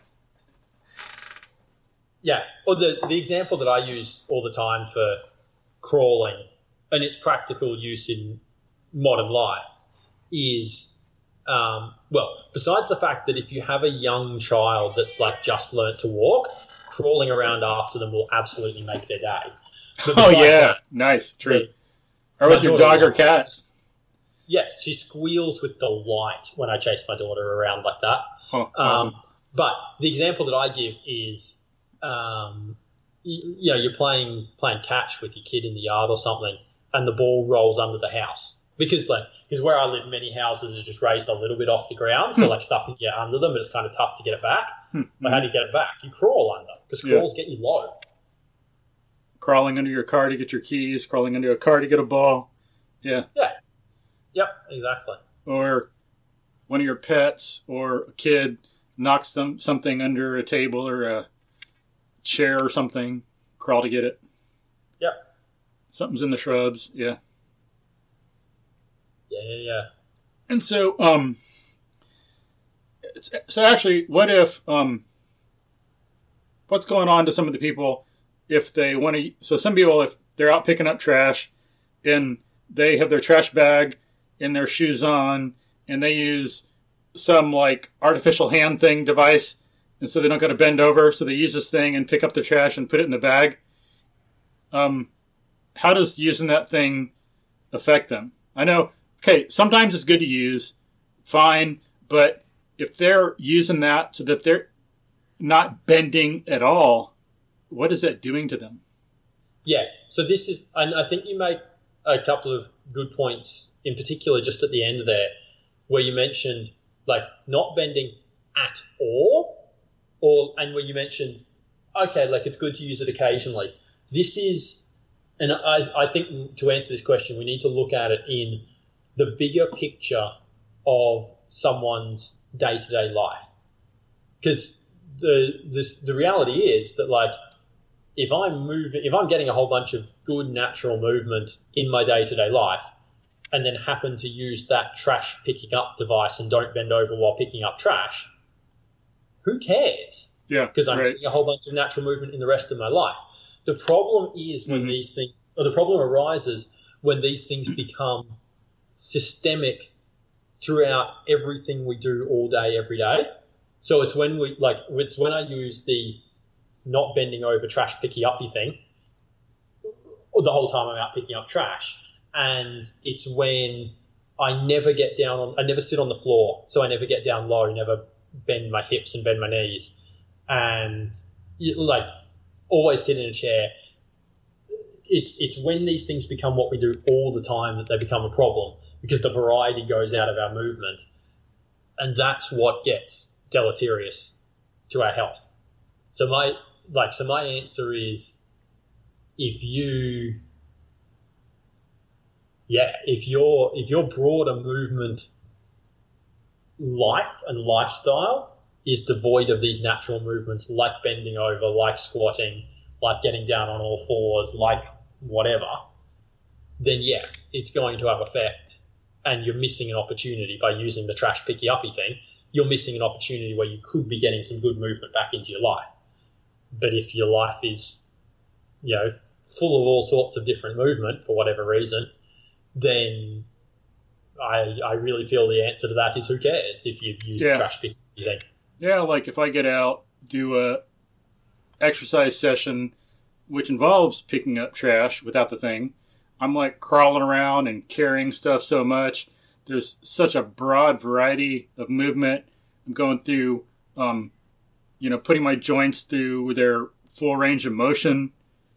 Yeah. Well, the, the example that I use all the time for crawling and its practical use in modern life is, um, well, besides the fact that if you have a young child that's like just learnt to walk, crawling around after them will absolutely make their day. But Oh, besides yeah. that, Nice. True. the- Or with my your daughter dog or walks- cat. Yeah, she squeals with delight when I chase my daughter around like that. Oh, awesome. Um, but the example that I give is, um, you, you know, you're playing playing catch with your kid in the yard or something, and the ball rolls under the house because like because where I live, many houses are just raised a little bit off the ground, so like stuff can get under them, but it's kind of tough to get it back. But how do you get it back? You crawl under because Yeah. crawls get you low. Crawling under your car to get your keys, crawling under a car to get a ball. Yeah. Yeah. Yep. Exactly. Or one of your pets or a kid knocks them something under a table or a chair or something, crawl to get it. Yep. Something's in the shrubs. Yeah. Yeah. Yeah. Yeah. And so, um, it's, so actually, what if, um, what's going on to some of the people if they want to, so some people, if they're out picking up trash and they have their trash bag and their shoes on and they use some like artificial hand thing device, and so they don't got to bend over, so they use this thing and pick up the trash and put it in the bag. Um, how does using that thing affect them? I know, okay, sometimes it's good to use, fine, but if they're using that so that they're not bending at all, what is that doing to them? Yeah. So this is, and I think you make a couple of good points, in particular, just at the end there, where you mentioned like not bending at all, or and where you mentioned, okay, like it's good to use it occasionally. This is, and I, I think to answer this question, we need to look at it in the bigger picture of someone's day-to-day life, because the this the reality is that like if I'm moving, if I'm getting a whole bunch of good natural movement in my day-to-day life, and then happen to use that trash picking up device and don't bend over while picking up trash, who cares? Yeah, Because I'm right. getting a whole bunch of natural movement in the rest of my life. The problem is when Mhm. these things, or the problem arises when these things become systemic throughout everything we do all day, every day. So it's when we, like, it's when I use the not bending over trash picky uppy thing, or the whole time I'm out picking up trash. And it's when I never get down on, I never sit on the floor, so I never get down low, never bend my hips and bend my knees, and you, like always sit in a chair. It's it's when these things become what we do all the time that they become a problem, because the variety goes out of our movement, and that's what gets deleterious to our health. So my like so my answer is, if you Yeah, if your if your broader movement life and lifestyle is devoid of these natural movements, like bending over, like squatting, like getting down on all fours, like whatever, then yeah, it's going to have effect, and you're missing an opportunity by using the trash picky uppy thing. You're missing an opportunity where you could be getting some good movement back into your life. But if your life is, you know, full of all sorts of different movement for whatever reason, then I, I really feel the answer to that is who cares if you've used Yeah. trash picking, you think? Yeah, like if I get out, do a exercise session, which involves picking up trash without the thing, I'm like crawling around and carrying stuff so much. There's such a broad variety of movement. I'm going through, um, you know, putting my joints through their full range of motion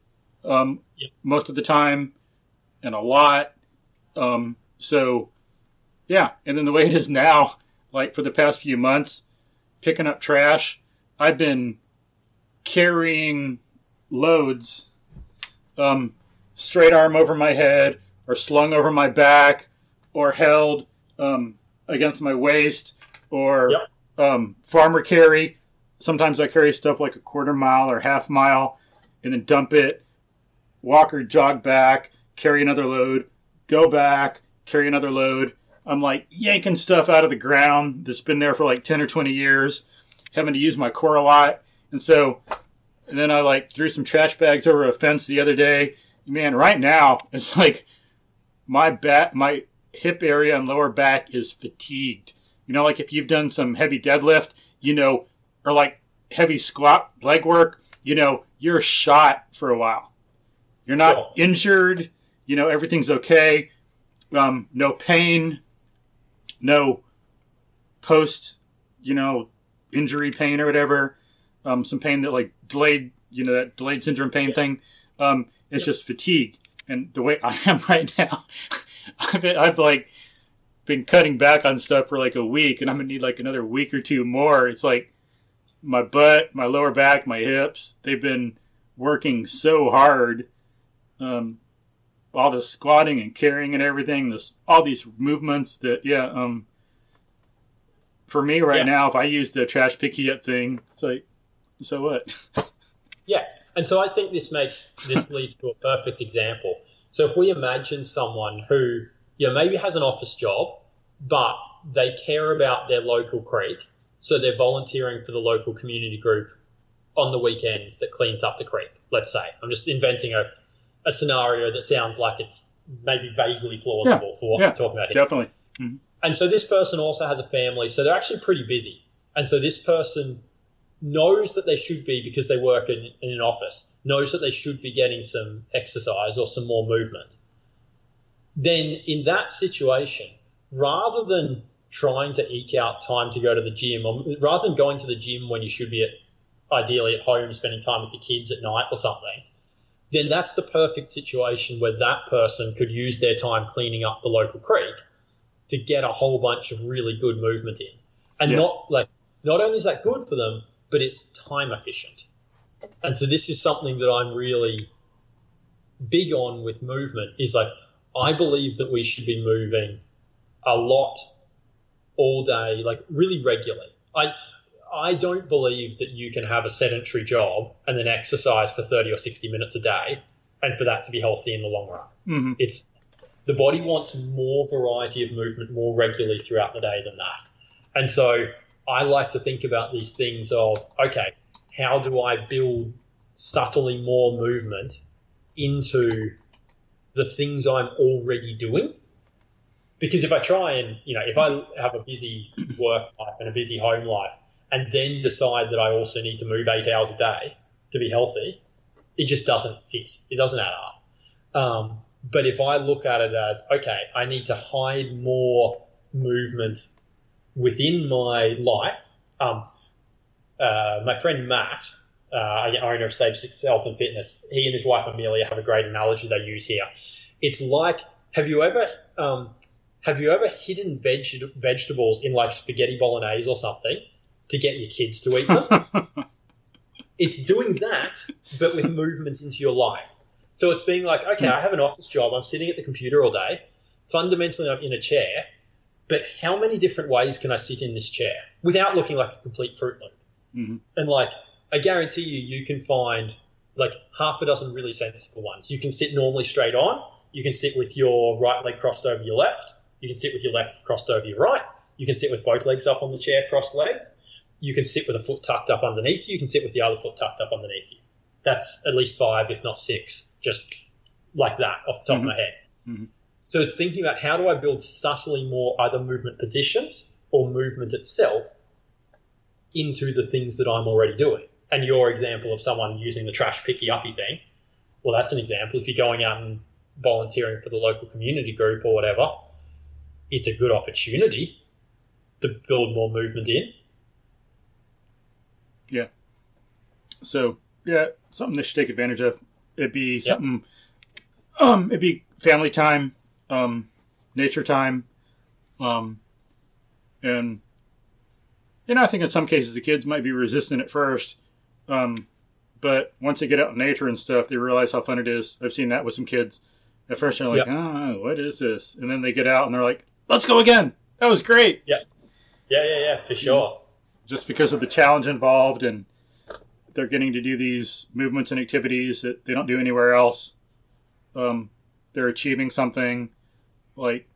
um, Yep. most of the time and a lot. Um, so, yeah. And then the way it is now, like for the past few months, picking up trash, I've been carrying loads, um, straight arm over my head or slung over my back or held um, against my waist or Yep. um, farmer carry. Sometimes I carry stuff like a quarter mile or half mile and then dump it, walk or jog back, carry another load, go back, carry another load. I'm like yanking stuff out of the ground that's been there for like ten or twenty years, having to use my core a lot. And so, and then I like threw some trash bags over a fence the other day. Man, right now it's like my back, my hip area and lower back is fatigued. You know, like if you've done some heavy deadlift, you know, or like heavy squat leg work, you know, you're shot for a while. You're not Sure. injured. You know, everything's okay. Um, no pain, no post, you know, injury pain or whatever. Um, some pain that like delayed, you know, that delayed syndrome pain Yeah. thing. Um, it's Yeah. just fatigue. And the way I am right now, I've, been, I've like been cutting back on stuff for like a week, and I'm gonna need like another week or two more. It's like my butt, my lower back, my hips, they've been working so hard. Um, all the squatting and carrying and everything, this all these movements that yeah, um, for me right Yeah. now, if I use the trash picky up thing, it's like, so what? Yeah, and so I think this makes this leads to a perfect example. So if we imagine someone who, you know, maybe has an office job, but they care about their local creek, so they're volunteering for the local community group on the weekends that cleans up the creek. Let's say I'm just inventing a, a scenario that sounds like it's maybe vaguely plausible for what Yeah, we're talking about here. definitely. Mhm. And so this person also has a family, so they're actually pretty busy. And so this person knows that they should be, because they work in, in an office, knows that they should be getting some exercise or some more movement. Then in that situation, rather than trying to eke out time to go to the gym, or rather than going to the gym when you should be at, ideally at home spending time with the kids at night or something, then that's the perfect situation where that person could use their time cleaning up the local creek to get a whole bunch of really good movement in. And Yeah. not like not only is that good for them, but it's time efficient. And so this is something that I'm really big on with movement, is like, I believe that we should be moving a lot all day, like really regularly. I I don't believe that you can have a sedentary job and then exercise for thirty or sixty minutes a day and for that to be healthy in the long run. Mhm. It's the body wants more variety of movement more regularly throughout the day than that. And so I like to think about these things of, okay, how do I build subtly more movement into the things I'm already doing? Because if I try and, you know, if I have a busy work life and a busy home life and then decide that I also need to move eight hours a day to be healthy, it just doesn't fit. It doesn't add up. Um, but if I look at it as, okay, I need to hide more movement within my life. Um, uh, my friend Matt, uh, owner of Save Six Health and Fitness, he and his wife Amelia have a great analogy they use here. It's like, have you ever um, have you ever hidden veg- vegetables in like spaghetti bolognese or something to get your kids to eat them? It's doing that, but with movement into your life. So it's being like, okay, I have an office job. I'm sitting at the computer all day. Fundamentally, I'm in a chair. But how many different ways can I sit in this chair without looking like a complete Fruit Loop? Mm-hmm. And like, I guarantee you, you can find like half a dozen really sensible ones. You can sit normally straight on. You can sit with your right leg crossed over your left. You can sit with your left crossed over your right. You can sit with both legs up on the chair, cross-legged. You can sit with a foot tucked up underneath you. You can sit with the other foot tucked up underneath you. That's at least five, if not six, just like that off the top mm-hmm. of my head. Mm-hmm. So it's thinking about how do I build subtly more either movement positions or movement itself into the things that I'm already doing. And your example of someone using the trash picky uppy thing, well, that's an example. If you're going out and volunteering for the local community group or whatever, it's a good opportunity to build more movement in. Yeah. So, yeah, something they should take advantage of. It'd be something, yep. um, it'd be family time, um, nature time, um, and, you know, I think in some cases the kids might be resistant at first, um, but once they get out in nature and stuff, they realize how fun it is. I've seen that with some kids. At first they're like, yep. oh, what is this? And then they get out and they're like, let's go again. That was great. Yeah, yeah, yeah, yeah, for sure. Just because of the challenge involved, and they're getting to do these movements and activities that they don't do anywhere else. Um, they're achieving something like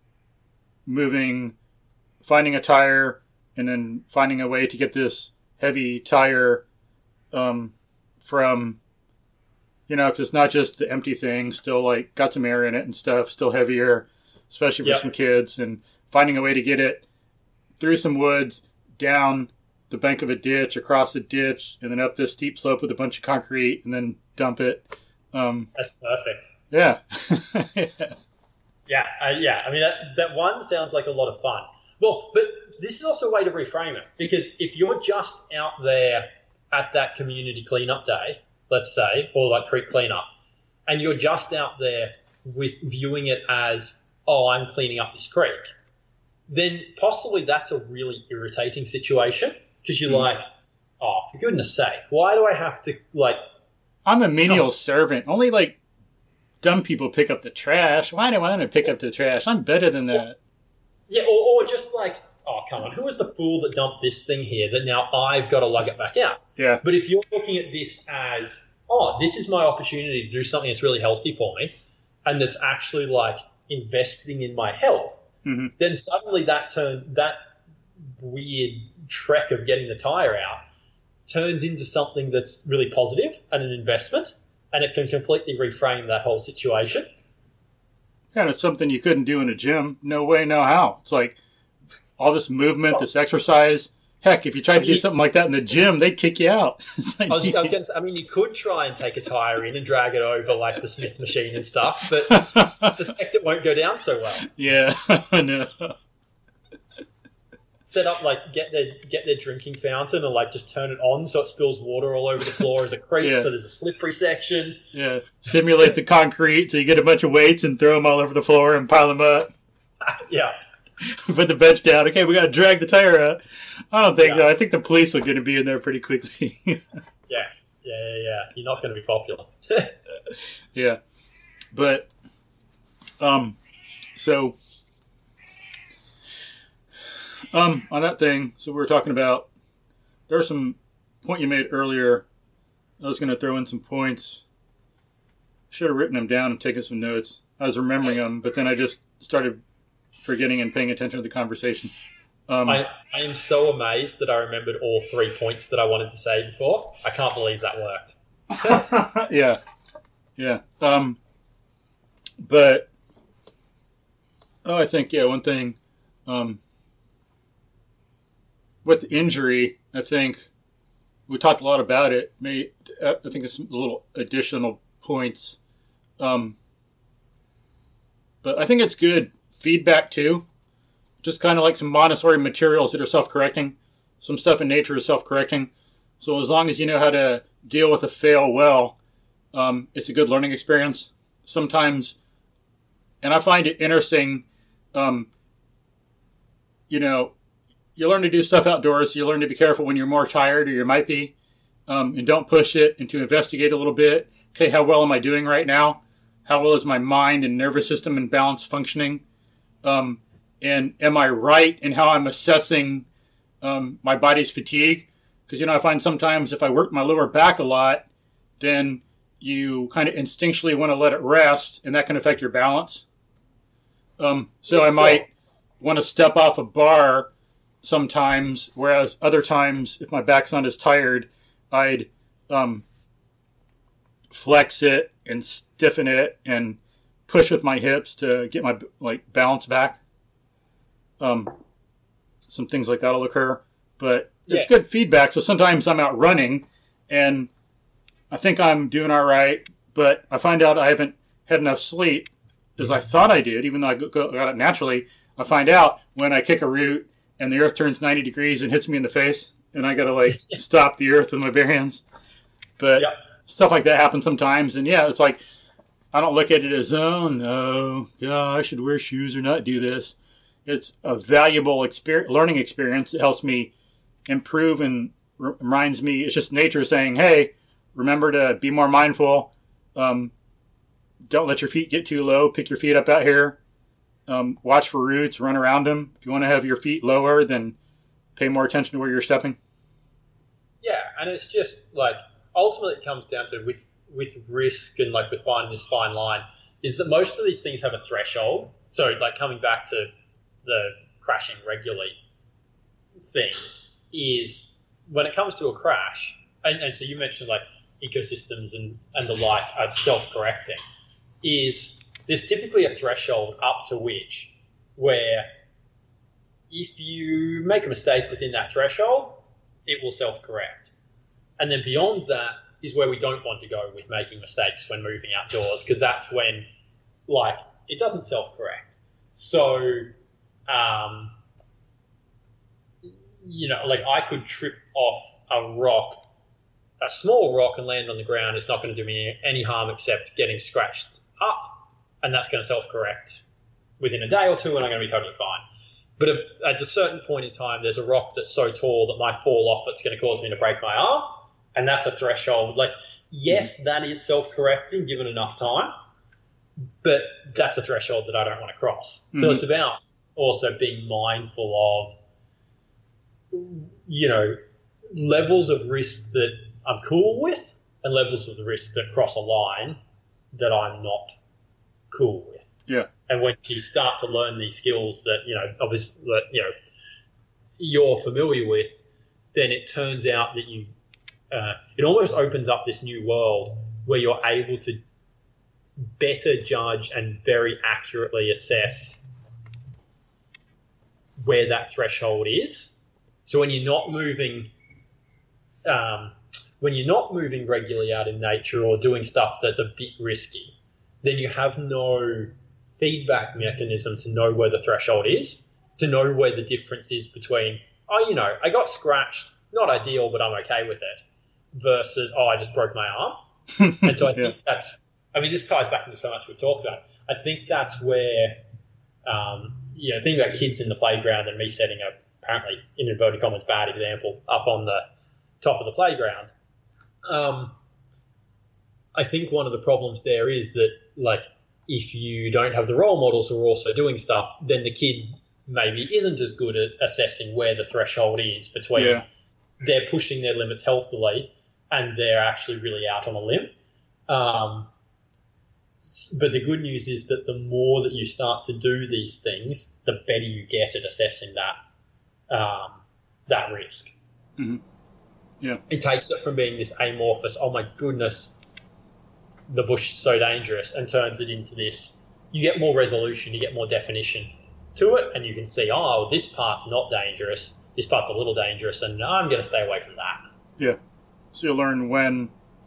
moving, finding a tire, and then finding a way to get this heavy tire um, from, you know, because it's not just the empty thing, still like got some air in it and stuff, still heavier, especially for yep. some kids, and finding a way to get it through some woods, down the bank of a ditch, across the ditch, and then up this steep slope with a bunch of concrete, and then dump it. Um, That's perfect. Yeah. yeah, yeah. Uh, yeah. I mean, that, that one sounds like a lot of fun. Well, but this is also a way to reframe it, because if you're just out there at that community cleanup day, let's say, or like creek cleanup, and you're just out there with viewing it as, oh, I'm cleaning up this creek, then possibly that's a really irritating situation, because you're mm. like, oh, for goodness sake, why do I have to, like... I'm a menial oh. servant. Only, like, dumb people pick up the trash. Why do I want to pick up the trash? I'm better than that. Yeah, or, or just like, oh, come on, who was the fool that dumped this thing here that now I've got to lug it back out? Yeah. But if you're looking at this as, oh, this is my opportunity to do something that's really healthy for me, and that's actually, like, investing in my health, mm-hmm. then suddenly that turn that weird trek of getting the tire out turns into something that's really positive and an investment, and it can completely reframe that whole situation. Yeah, and it's something you couldn't do in a gym. No way, no how. It's like all this movement, this exercise. Heck, if you tried to do something like that in the gym, they'd kick you out. Like, I, was, I, was gonna say, I mean, you could try and take a tire in and drag it over like the Smith machine and stuff, but I suspect it won't go down so well. Yeah, I know. Set up, like, get their get their drinking fountain and, like, just turn it on so it spills water all over the floor as a creek, yeah. so there's a slippery section. Yeah, simulate the concrete so you get a bunch of weights and throw them all over the floor and pile them up. Yeah. Put the bench down. Okay, we got to drag the tire out. I don't think yeah. so. I think the police are going to be in there pretty quickly. yeah, yeah, yeah, yeah. You're not going to be popular. yeah, but um, so um, on that thing. So we were talking about. There was some point you made earlier. I was going to throw in some points. Should have written them down and taken some notes. I was remembering them, but then I just started forgetting and paying attention to the conversation. Um, I, I am so amazed that I remembered all three points that I wanted to say before. I can't believe that worked. yeah. Yeah. Um, but, oh, I think, yeah, one thing, um, with the injury, I think we talked a lot about it. May, I think it's some little additional points. Um, but I think it's good feedback too. Just kind of like some Montessori materials that are self-correcting. Some stuff in nature is self-correcting. So as long as you know how to deal with a fail well, um, it's a good learning experience. Sometimes, and I find it interesting, um, you know, you learn to do stuff outdoors. So you learn to be careful when you're more tired or you might be, um, and don't push it, and to investigate a little bit. Okay, how well am I doing right now? How well is my mind and nervous system and balance functioning? Um, and am I right in how I'm assessing um, my body's fatigue? Because, you know, I find sometimes if I work my lower back a lot, then you kind of instinctually want to let it rest, and that can affect your balance. Um, so I might want to step off a bar sometimes, whereas other times, if my back's not as tired, I'd um, flex it and stiffen it and push with my hips to get my like balance back. Um, some things like that'll occur, but it's Yeah. good feedback. So sometimes I'm out running and I think I'm doing all right, but I find out I haven't had enough sleep as I thought I did, even though I got it naturally. I find out when I kick a root and the earth turns ninety degrees and hits me in the face, and I got to like stop the earth with my bare hands. But Yep. stuff like that happens sometimes. And yeah, it's like, I don't look at it as, oh no, God, I should wear shoes or not do this. It's a valuable experience, learning experience. It helps me improve and r- reminds me, it's just nature saying, hey, remember to be more mindful. Um, don't let your feet get too low. Pick your feet up out here. Um, watch for roots, run around them. If you want to have your feet lower, then pay more attention to where you're stepping. Yeah, and it's just like ultimately it comes down to with with risk and like with finding this fine line is that most of these things have a threshold. So like coming back to the crashing regularly thing is when it comes to a crash, and, and so you mentioned like ecosystems and, and the like as self-correcting, is there's typically a threshold up to which where if you make a mistake within that threshold, it will self-correct. And then beyond that is where we don't want to go with making mistakes when moving outdoors, because that's when, like, it doesn't self-correct. So, um, you know, like I could trip off a rock, a small rock, and land on the ground. It's not going to do me any harm except getting scratched up, and that's going to self-correct within a day or two, and I'm going to be totally fine. But at a certain point in time, there's a rock that's so tall that might fall off, it's going to cause me to break my arm, and that's a threshold. Like, yes, that is self-correcting given enough time, but that's a threshold that I don't want to cross. Mm-hmm. So it's about also being mindful of, you know, levels of risk that I'm cool with and levels of the risk that cross a line that I'm not cool with. Yeah. And once you start to learn these skills that, you know, obviously, that, you know, you're familiar with, then it turns out that you, uh, it almost opens up this new world where you're able to better judge and very accurately assess where that threshold is. So when you're not moving, um, when you're not moving regularly out in nature or doing stuff that's a bit risky, then you have no feedback mechanism to know where the threshold is, to know where the difference is between, oh, you know, I got scratched, not ideal, but I'm okay with it, versus, oh, I just broke my arm. And so I think yeah. that's, I mean, this ties back into so much we've talked about. I think that's where, um, you know, think about kids in the playground and me setting a, apparently, in inverted commas, bad example up on the top of the playground. Um, I think one of the problems there is that, like, if you don't have the role models who are also doing stuff, then the kid maybe isn't as good at assessing where the threshold is between yeah. they're pushing their limits healthfully and they're actually really out on a limb. Um, but the good news is that the more that you start to do these things, the better you get at assessing that um, that risk. Mm-hmm. Yeah, it takes it from being this amorphous, oh my goodness, the bush is so dangerous, and turns it into this, you get more resolution, you get more definition to it, and you can see, oh, this part's not dangerous, this part's a little dangerous, and I'm going to stay away from that. Yeah. So you learn when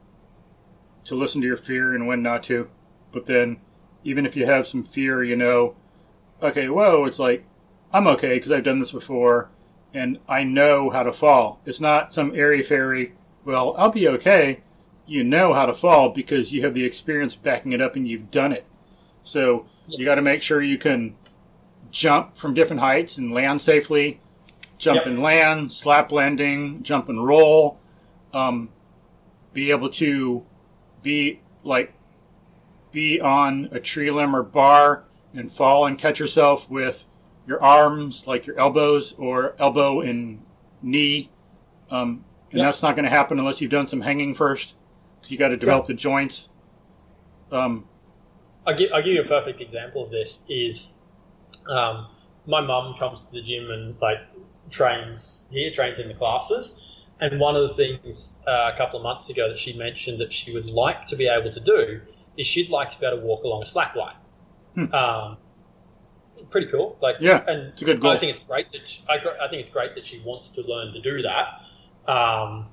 to listen to your fear and when not to. But then, even if you have some fear, you know, okay, whoa, it's like, I'm okay because I've done this before, and I know how to fall. It's not some airy-fairy, well, I'll be okay. You know how to fall because you have the experience backing it up and you've done it. So yes. You got to make sure you can jump from different heights and land safely, jump yep. and land, slap landing, jump and roll, um, be able to be like be on a tree limb or bar and fall and catch yourself with your arms, like your elbows or elbow and knee. Um, and yep. that's not going to happen unless you've done some hanging first. So you got to develop yep. the joints. Um, I'll give, I'll give you a perfect example of this is um, my mum comes to the gym and like trains here, trains in the classes. And one of the things uh, a couple of months ago that she mentioned that she would like to be able to do is she'd like to be able to walk along a slack line. Hmm. Um, pretty cool. Like, yeah, and it's a good goal. I think it's great that she, I, I think it's great that she wants to learn to do that. Um,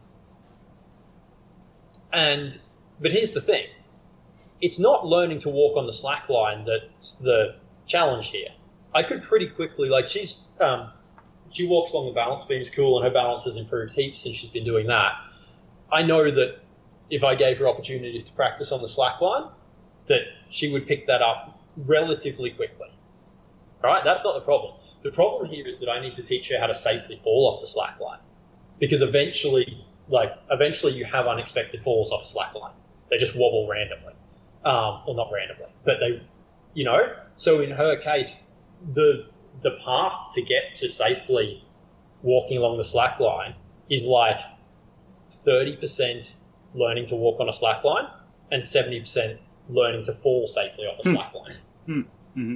and but here's the thing: it's not learning to walk on the slack line that's the challenge here. I could pretty quickly, like, she's um, she walks along the balance beams, cool, and her balance has improved heaps since she's been doing that. I know that if I gave her opportunities to practice on the slack line, that she would pick that up relatively quickly. Right? That's not the problem. The problem here is that I need to teach her how to safely fall off the slack line. Because eventually, like, eventually you have unexpected falls off a slack line. They just wobble randomly. Um, well, not randomly, but they, you know? So in her case, the the path to get to safely walking along the slack line is like thirty percent learning to walk on a slack line and seventy percent learning to fall safely off a Hmm. slack line. Hmm. Mm-hmm.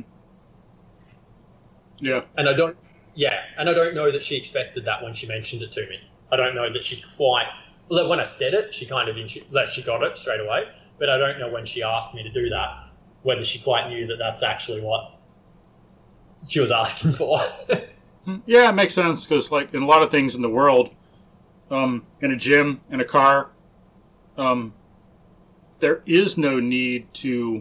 Yeah. And I don't, yeah, and I don't know that she expected that when she mentioned it to me. I don't know that she quite, like, when I said it, she kind of, like, she got it straight away, but I don't know when she asked me to do that, whether she quite knew that that's actually what she was asking for. Yeah, it makes sense, because, like, in a lot of things in the world, um, in a gym, in a car, um, there is no need to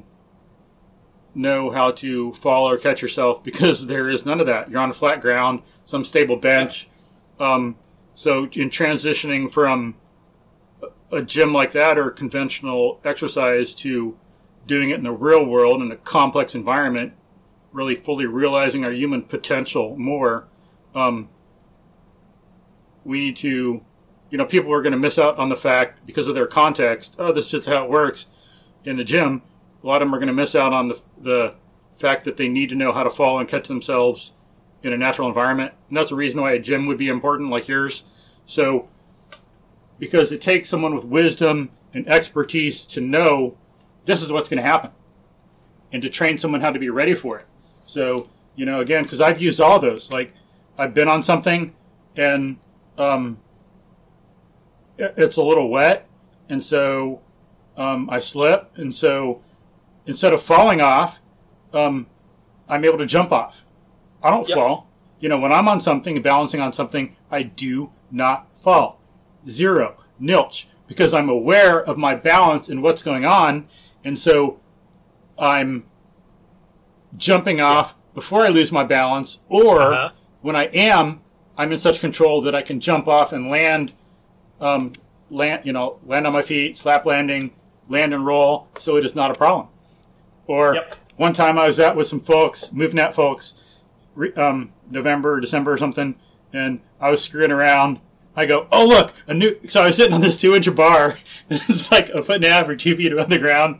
know how to fall or catch yourself, because there is none of that. You're on flat ground, some stable bench. Um, so in transitioning from a gym like that or conventional exercise to doing it in the real world in a complex environment, really fully realizing our human potential more, um, we need to, you know, people are going to miss out on the fact because of their context. Oh, this is just how it works in the gym. A lot of them are going to miss out on the the fact that they need to know how to fall and catch themselves in a natural environment. And that's the reason why a gym would be important, like yours. So, because it takes someone with wisdom and expertise to know this is what's going to happen, and to train someone how to be ready for it. So, you know, again, because I've used all those. Like, I've been on something, and um, it's a little wet, and so um, I slip, and so instead of falling off, um, I'm able to jump off. I don't Yep. fall. You know, when I'm on something and balancing on something, I do not fall. Zero. Nilch. Because I'm aware of my balance and what's going on, and so I'm jumping off before I lose my balance, or Uh-huh. when I am, I'm in such control that I can jump off and land, um, land, you know, land on my feet, slap landing, land and roll, so it is not a problem. Or Yep. one time I was out with some folks, movnat folks, re- um, November or December or something, and I was screwing around. I go, oh, look, a new. So I was sitting on this two-inch bar. This is like a foot and a half or two feet above the ground,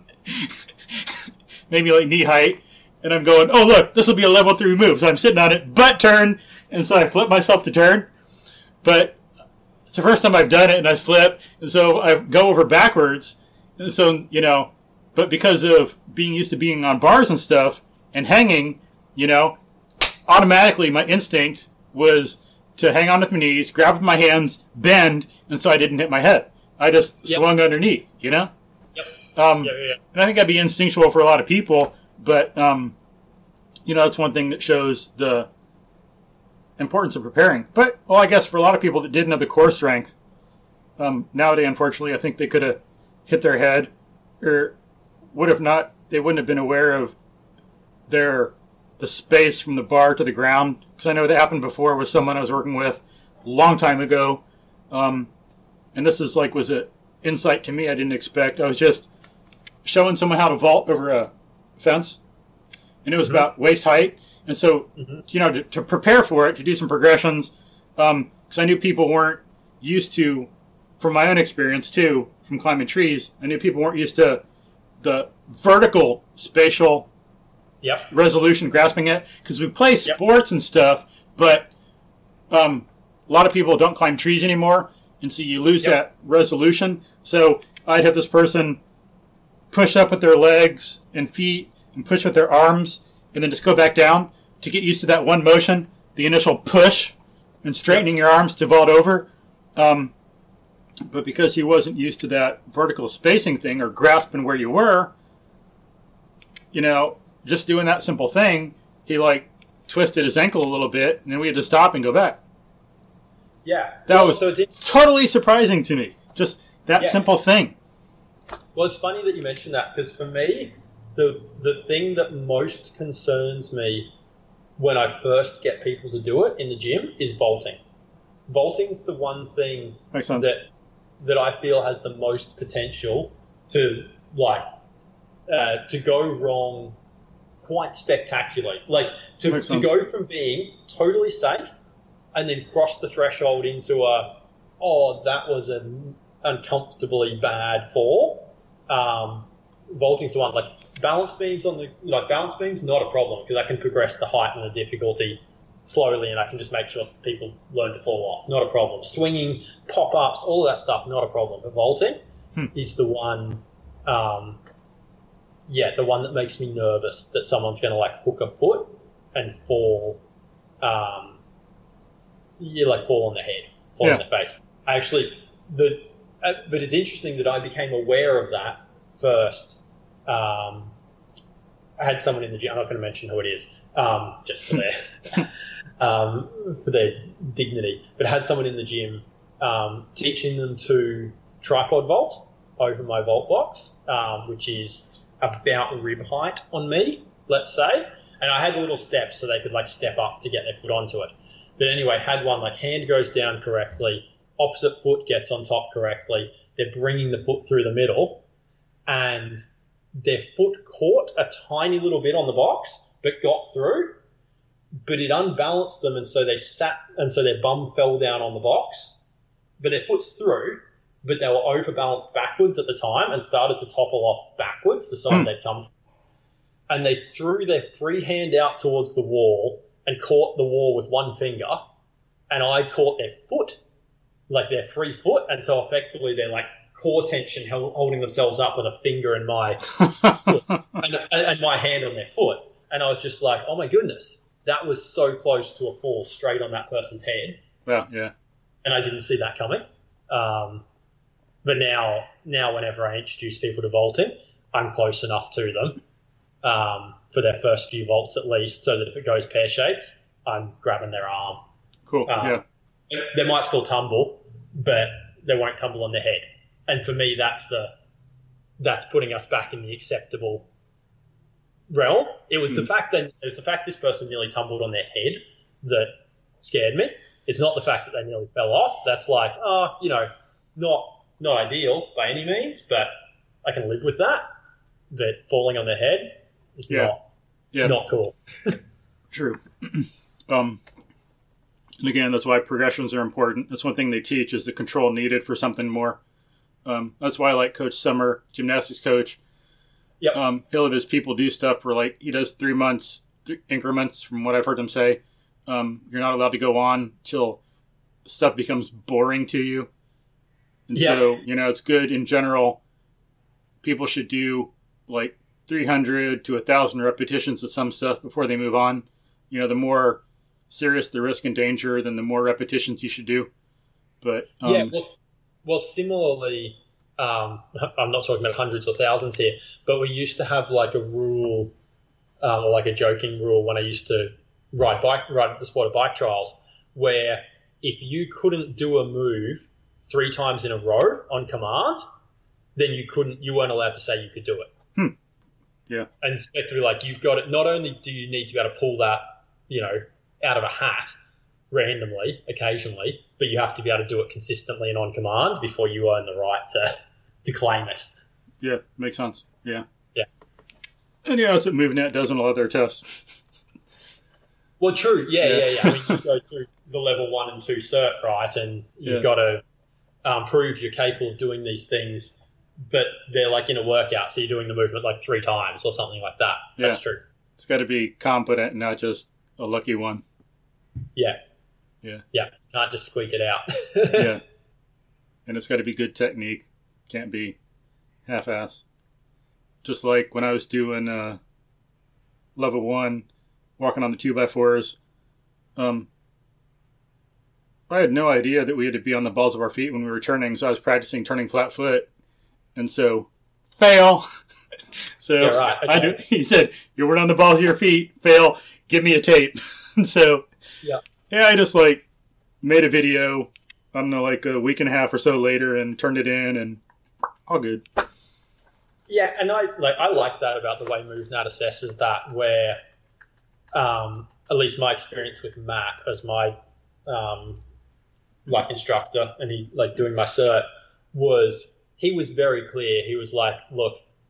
maybe like knee height. And I'm going, oh, look, this will be a level three move. So I'm sitting on it, butt turn, and so I flip myself to turn. But it's the first time I've done it, and I slip, and so I go over backwards. And so, you know, but because of being used to being on bars and stuff and hanging, you know, automatically my instinct was to hang on with my knees, grab with my hands, bend, and so I didn't hit my head. I just Yep. swung underneath, you know? Yep. Um, Yeah, yeah, yeah. And I think that'd be instinctual for a lot of people, but, um, you know, that's one thing that shows the importance of preparing. But, well, I guess for a lot of people that didn't have the core strength, um, nowadays, unfortunately, I think they could have hit their head, or would have not, they wouldn't have been aware of their the space from the bar to the ground, because I know that happened before with someone I was working with a long time ago, um, and this is like was an insight to me I didn't expect. I was just showing someone how to vault over a fence, and it was Mhm. about waist height, and so Mhm. you know to, to prepare for it, to do some progressions, because I knew people weren't used to, from my own experience too, from climbing trees, I knew people weren't used to the vertical spatial Yep. resolution, grasping it, because we play Yep. sports and stuff, but um, a lot of people don't climb trees anymore, and so you lose Yep. that resolution. So I'd have this person push up with their legs and feet and push with their arms, and then just go back down to get used to that one motion, the initial push and straightening your arms to vault over. Um, but because he wasn't used to that vertical spacing thing or grasping where you were, you know, just doing that simple thing, he like twisted his ankle a little bit, and then we had to stop and go back. Yeah. That well, was so it's, totally surprising to me. Just that yeah. simple thing. Well, it's funny that you mentioned that, because for me, the the thing that most concerns me when I first get people to do it in the gym is vaulting. Vaulting's the one thing Makes sense. that that I feel has the most potential to like uh, to go wrong quite spectacularly. Like to, Makes to sense. go from being totally safe and then cross the threshold into a, oh, that was an uncomfortably bad fall. Um, vaulting's the one. Like balance beams on the like balance beams, not a problem, because I can progress the height and the difficulty slowly, and I can just make sure people learn to fall off. Not a problem. Swinging, pop-ups, all of that stuff, not a problem. But vaulting hmm. is the one, um, yeah, the one that makes me nervous that someone's going to like hook a foot and fall, um, yeah, like fall on the head, fall yeah. on the face. I actually, the, uh, but it's interesting that I became aware of that first. Um, I had someone in the gym. I'm not going to mention who it is, um, just for their um, for their dignity. But I had someone in the gym um, teaching them to tripod vault over my vault box, um, which is about rib height on me, let's say. And I had little steps so they could like step up to get their foot onto it. But anyway, had one like hand goes down correctly, opposite foot gets on top correctly. They're bringing the foot through the middle, and their foot caught a tiny little bit on the box, but got through, but it unbalanced them, and so they sat, and so their bum fell down on the box, but their foot's through, but they were overbalanced backwards at the time and started to topple off backwards, the side hmm. they'd come from. And they threw their free hand out towards the wall and caught the wall with one finger, and I caught their foot, like their free foot, and so effectively they're like core tension holding themselves up with a finger and my and, and my hand on their foot, and I was just like, oh my goodness, that was so close to a fall straight on that person's head. Well, yeah, and I didn't see that coming. Um, but now, now whenever I introduce people to vaulting, I'm close enough to them um, for their first few vaults at least, so that if it goes pear shaped, I'm grabbing their arm. Cool. Um, yeah, they might still tumble, but they won't tumble on their head. And for me, that's the that's putting us back in the acceptable realm. It was mm. the fact that it was the fact this person nearly tumbled on their head that scared me. It's not the fact that they nearly fell off. That's like, oh, you know, not not ideal by any means, but I can live with that. That falling on their head is yeah. not yeah. not cool. True. um, and again, that's why progressions are important. That's one thing they teach is the control needed for something more. Um, that's why I like Coach Summer, gymnastics coach. Yep. Um, he'll have his people do stuff where like he does three months th- increments from what I've heard him say. Um, you're not allowed to go on till stuff becomes boring to you. And yep. so, you know, it's good in general. People should do like three hundred to one thousand repetitions of some stuff before they move on. You know, the more serious the risk and danger, then the more repetitions you should do. But um, yeah, well, well, similarly, um, I'm not talking about hundreds or thousands here, but we used to have like a rule, um, or like a joking rule when I used to ride bike, ride the sport of bike trials, where if you couldn't do a move three times in a row on command, then you couldn't, you weren't allowed to say you could do it. Hmm. Yeah. And it's effectively like you've got it. Not only do you need to be able to pull that, you know, out of a hat randomly, occasionally, but you have to be able to do it consistently and on command before you earn the right to to claim it. Yeah, makes sense. Yeah. Yeah. And yeah, that's what MoveNet does in a lot of their tests. Well, true. Yeah, Yeah. yeah, yeah. I mean, you go through the level one and two cert, right? And you've Yeah. got to um, prove you're capable of doing these things, but they're like in a workout, so you're doing the movement like three times or something like that. Yeah. That's true. It's got to be competent, not just a lucky one. Yeah. Yeah. Yeah. Can't just squeak it out. Yeah. And it's got to be good technique. Can't be half-ass. Just like when I was doing uh, level one, walking on the two by fours, um, I had no idea that we had to be on the balls of our feet when we were turning, so I was practicing turning flat foot. And so, fail. So Yeah, right. Okay. I do. He said, "You weren't on the balls of your feet. Fail. Give me a tape." And so Yeah. yeah, I just like made a video. I don't know, like a week and a half or so later, and turned it in, and all good. Yeah, and I like I like that about the way movnat assesses that, where um, at least my experience with Matt as my um, like instructor, and he like doing my cert, was he was very clear. He was like, look,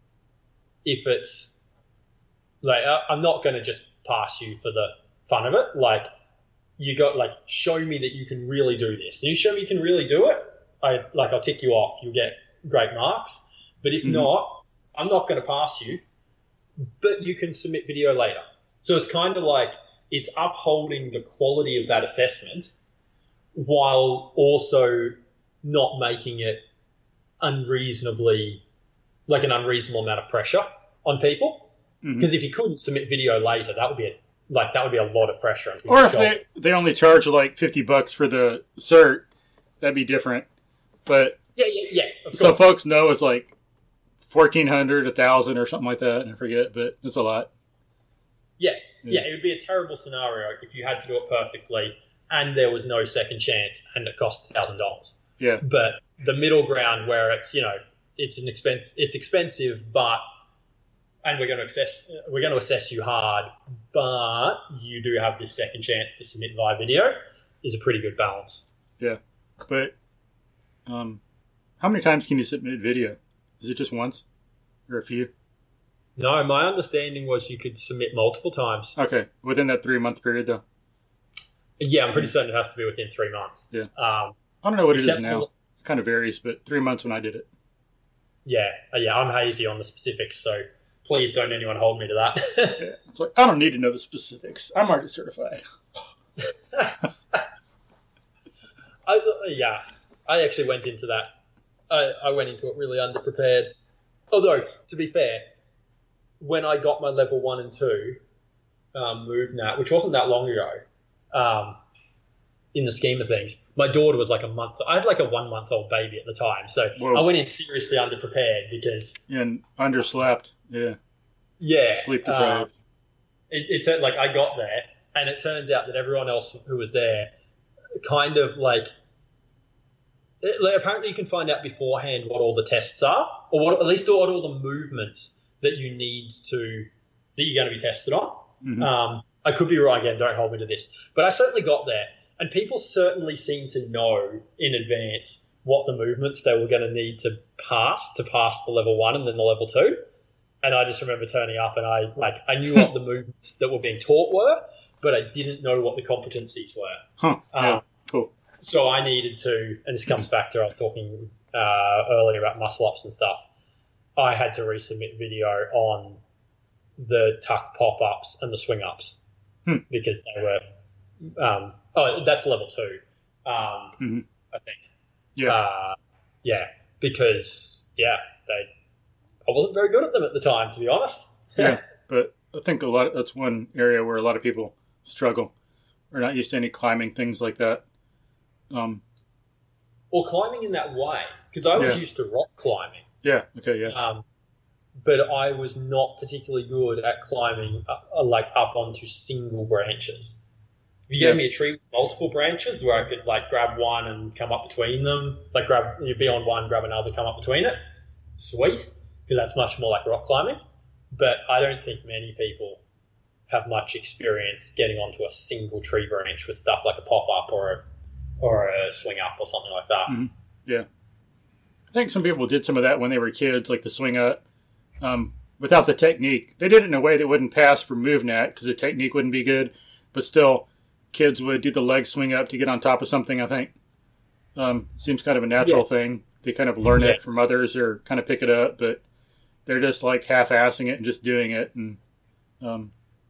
if it's like I- I'm not going to just pass you for the fun of it. Like, you got like show me that you can really do this. And you show me you can really do it, I like I'll tick you off. You'll get great marks. But if mm-hmm. not, I'm not going to pass you. But you can submit video later. So it's kind of like it's upholding the quality of that assessment while also not making it unreasonably, like an unreasonable amount of pressure on people. Because mm-hmm. if you couldn't submit video later, that would be a, like that would be a lot of pressure on people. Or if they, they only charge like fifty bucks for the cert, that'd be different. But yeah, yeah, yeah. Of so course. Folks know it's like fourteen hundred, a thousand, or something like that. I forget, but it's a lot. Yeah, yeah, yeah. It would be a terrible scenario if you had to do it perfectly and there was no second chance and it cost a thousand dollars. Yeah. But the middle ground where it's you know it's an expense, it's expensive, but and we're going to assess we're going to assess you hard, but you do have this second chance to submit live video is a pretty good balance. Yeah, but um, how many times can you submit video? Is it just once or a few? No, my understanding was you could submit multiple times. Okay, within that three month period though. Yeah, I'm pretty certain it has to be within three months. Yeah. Um, I don't know what it is now. It kind of varies, but three months when I did it. Yeah, yeah, I'm hazy on the specifics, so please don't anyone hold me to that. Yeah. It's like, I don't need to know the specifics. I'm already certified. I, yeah, I actually went into that. I, I went into it really underprepared. Although, to be fair, when I got my level one and two um, movnat, which wasn't that long ago, um, in the scheme of things, my daughter was like a month. I had like a one-month-old baby at the time, so Whoa. I went in seriously underprepared because and underslept. Yeah. Yeah. Sleep deprived. Um, it, it like I got there, and it turns out that everyone else who was there, kind of like, it, like apparently you can find out beforehand what all the tests are, or what at least what all the movements that you need to that you're going to be tested on. Mm-hmm. Um, I could be wrong again. Don't hold me to this, but I certainly got there. And people certainly seem to know in advance what the movements they were going to need to pass to pass the level one and then the level two. And I just remember turning up and I like I knew what the movements that were being taught were, but I didn't know what the competencies were. Huh. Yeah. Um, cool. So I needed to, and this comes back to I was talking uh, earlier about muscle ups and stuff. I had to resubmit video on the tuck pop ups and the swing ups hmm. because they were. Um, oh, that's level two, um, mm-hmm. I think. Yeah. Uh, yeah, because, yeah, they. I wasn't very good at them at the time, to be honest. Yeah, but I think a lot. Of, that's one area where a lot of people struggle. We're not used to any climbing, things like that. Um, or climbing in that way, because I was yeah. used to rock climbing. Yeah, okay, yeah. Um, but I was not particularly good at climbing, uh, like, up onto single branches. If you gave yeah. me a tree with multiple branches where I could like grab one and come up between them, like grab, you'd be on one, grab another, come up between it, sweet, because that's much more like rock climbing. But I don't think many people have much experience getting onto a single tree branch with stuff like a pop-up or a, or a swing up or something like that. Mm-hmm. Yeah. I think some people did some of that when they were kids, like the swing up, um, without the technique. They did it in a way that wouldn't pass for movnat because the technique wouldn't be good, but still... Kids would do the leg swing up to get on top of something, I think. Um, seems kind of a natural yeah. thing. They kind of learn yeah. it from others or kind of pick it up, but they're just like half-assing it and just doing it. And um,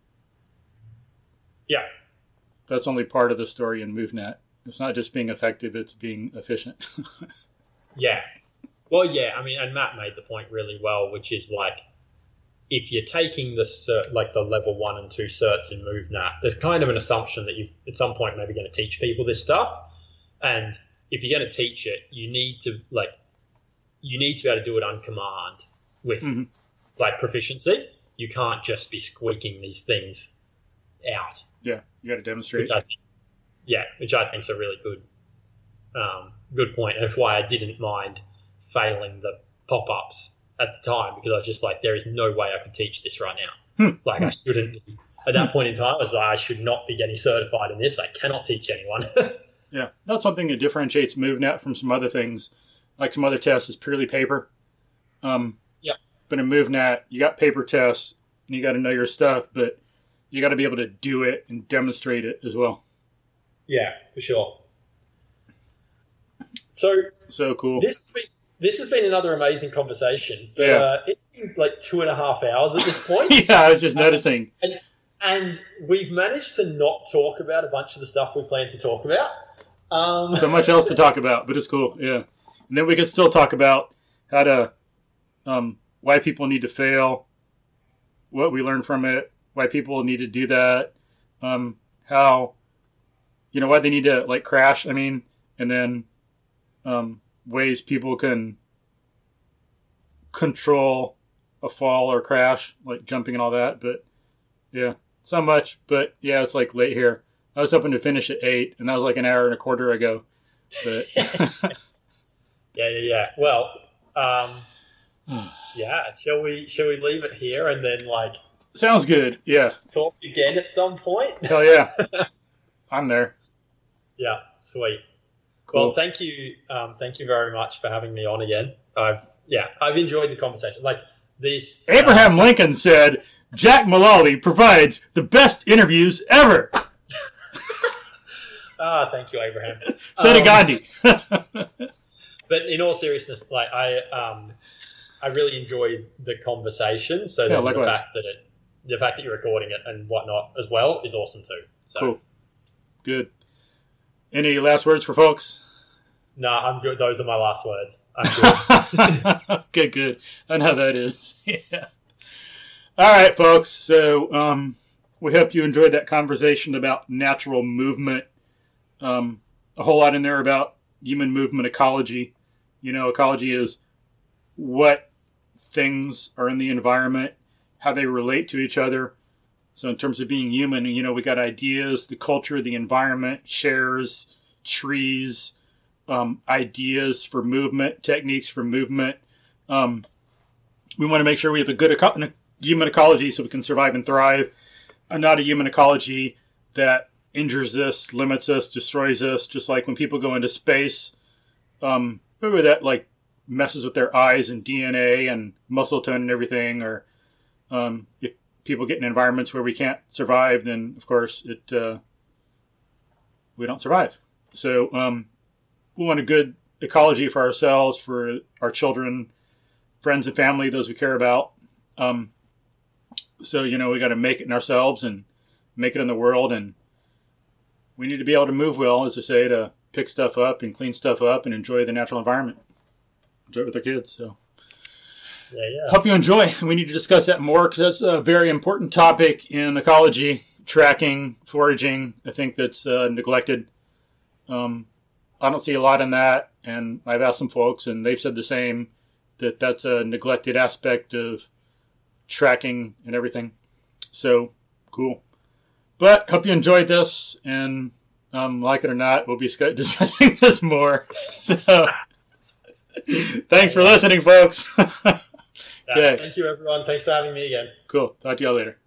yeah, that's only part of the story in movnat. It's not just being effective, it's being efficient. Yeah. Well, yeah, I mean, and Matt made the point really well, which is like, if you're taking the cert, like the level one and two certs in movnat, there's kind of an assumption that you at some point maybe going to teach people this stuff. And if you're going to teach it, you need to like, you need to be able to do it on command with, mm-hmm. like proficiency. You can't just be squeaking these things out. Yeah, you got to demonstrate. Which I think, yeah, which I think is a really good, um, good point. And that's why I didn't mind failing the pop-ups at the time, because I was just like, there is no way I could teach this right now. Hmm. Like I shouldn't. At that point in time, I was like, I should not be getting certified in this. I cannot teach anyone. Yeah, that's something that differentiates movnat from some other things. Like some other tests is purely paper. Um, yeah. But in movnat, you got paper tests, and you got to know your stuff, but you got to be able to do it and demonstrate it as well. Yeah, for sure. So, so cool. This has been, this has been another amazing conversation. But yeah. uh, it's been like two and a half hours at this point. Yeah, I was just noticing. And, and we've managed to not talk about a bunch of the stuff we plan to talk about. Um, so much else to talk about, but it's cool. Yeah. And then we can still talk about how to, um, why people need to fail, what we learned from it, why people need to do that, um, how, you know, why they need to like crash. I mean, and then um, ways people can control a fall or crash, like jumping and all that. But yeah, it's not much. But yeah, it's like late here. I was hoping to finish at eight, and that was like an hour and a quarter ago. But yeah, yeah, yeah. Well, um, yeah. Shall we? Shall we leave it here and then like? Sounds good. Yeah. Talk again at some point. Hell yeah. I'm there. Yeah. Sweet. Cool. Well, thank you. Um, thank you very much for having me on again. I've yeah, I've enjoyed the conversation. Like this. Abraham uh, Lincoln said, "Jack Mullaly provides the best interviews ever." Ah, thank you, Abraham. So did um, Gandhi. But in all seriousness, like I, um, I really enjoyed the conversation. So Yeah, the likewise. fact that it, the fact that you're recording it and whatnot as well is awesome too. So, Cool. Good. Any last words for folks? No, I'm good. Those are my last words. I'm good. Okay, good. I know how that is. Yeah. All right, folks. So um, we hope you enjoyed that conversation about natural movement. Um, a whole lot in there about human movement ecology. You know, ecology is what things are in the environment, how they relate to each other. So in terms of being human, you know, we got ideas, the culture, the environment, shares, trees, um, ideas for movement, techniques for movement. Um, we want to make sure we have a good eco- human ecology so we can survive and thrive, and not a human ecology that injures us, limits us, destroys us, just like when people go into space, um, maybe that like messes with their eyes and D N A and muscle tone and everything, or um, if people get in environments where we can't survive, then of course it uh, we don't survive. So um, we want a good ecology for ourselves, for our children, friends and family, those we care about. Um, so, you know, we got to make it in ourselves and make it in the world, and we need to be able to move well, as I say, to pick stuff up and clean stuff up and enjoy the natural environment. Enjoy it with our kids. So, yeah, yeah. Hope you enjoy. We need to discuss that more because that's a very important topic in ecology, tracking, foraging. I think that's uh, neglected. Um, I don't see a lot in that, and I've asked some folks, and they've said the same, that that's a neglected aspect of tracking and everything. So, cool. But hope you enjoyed this, and um, like it or not, we'll be discussing this more. So, thanks for listening, folks. Okay. Thank you, everyone. Thanks for having me again. Cool. Talk to y'all later.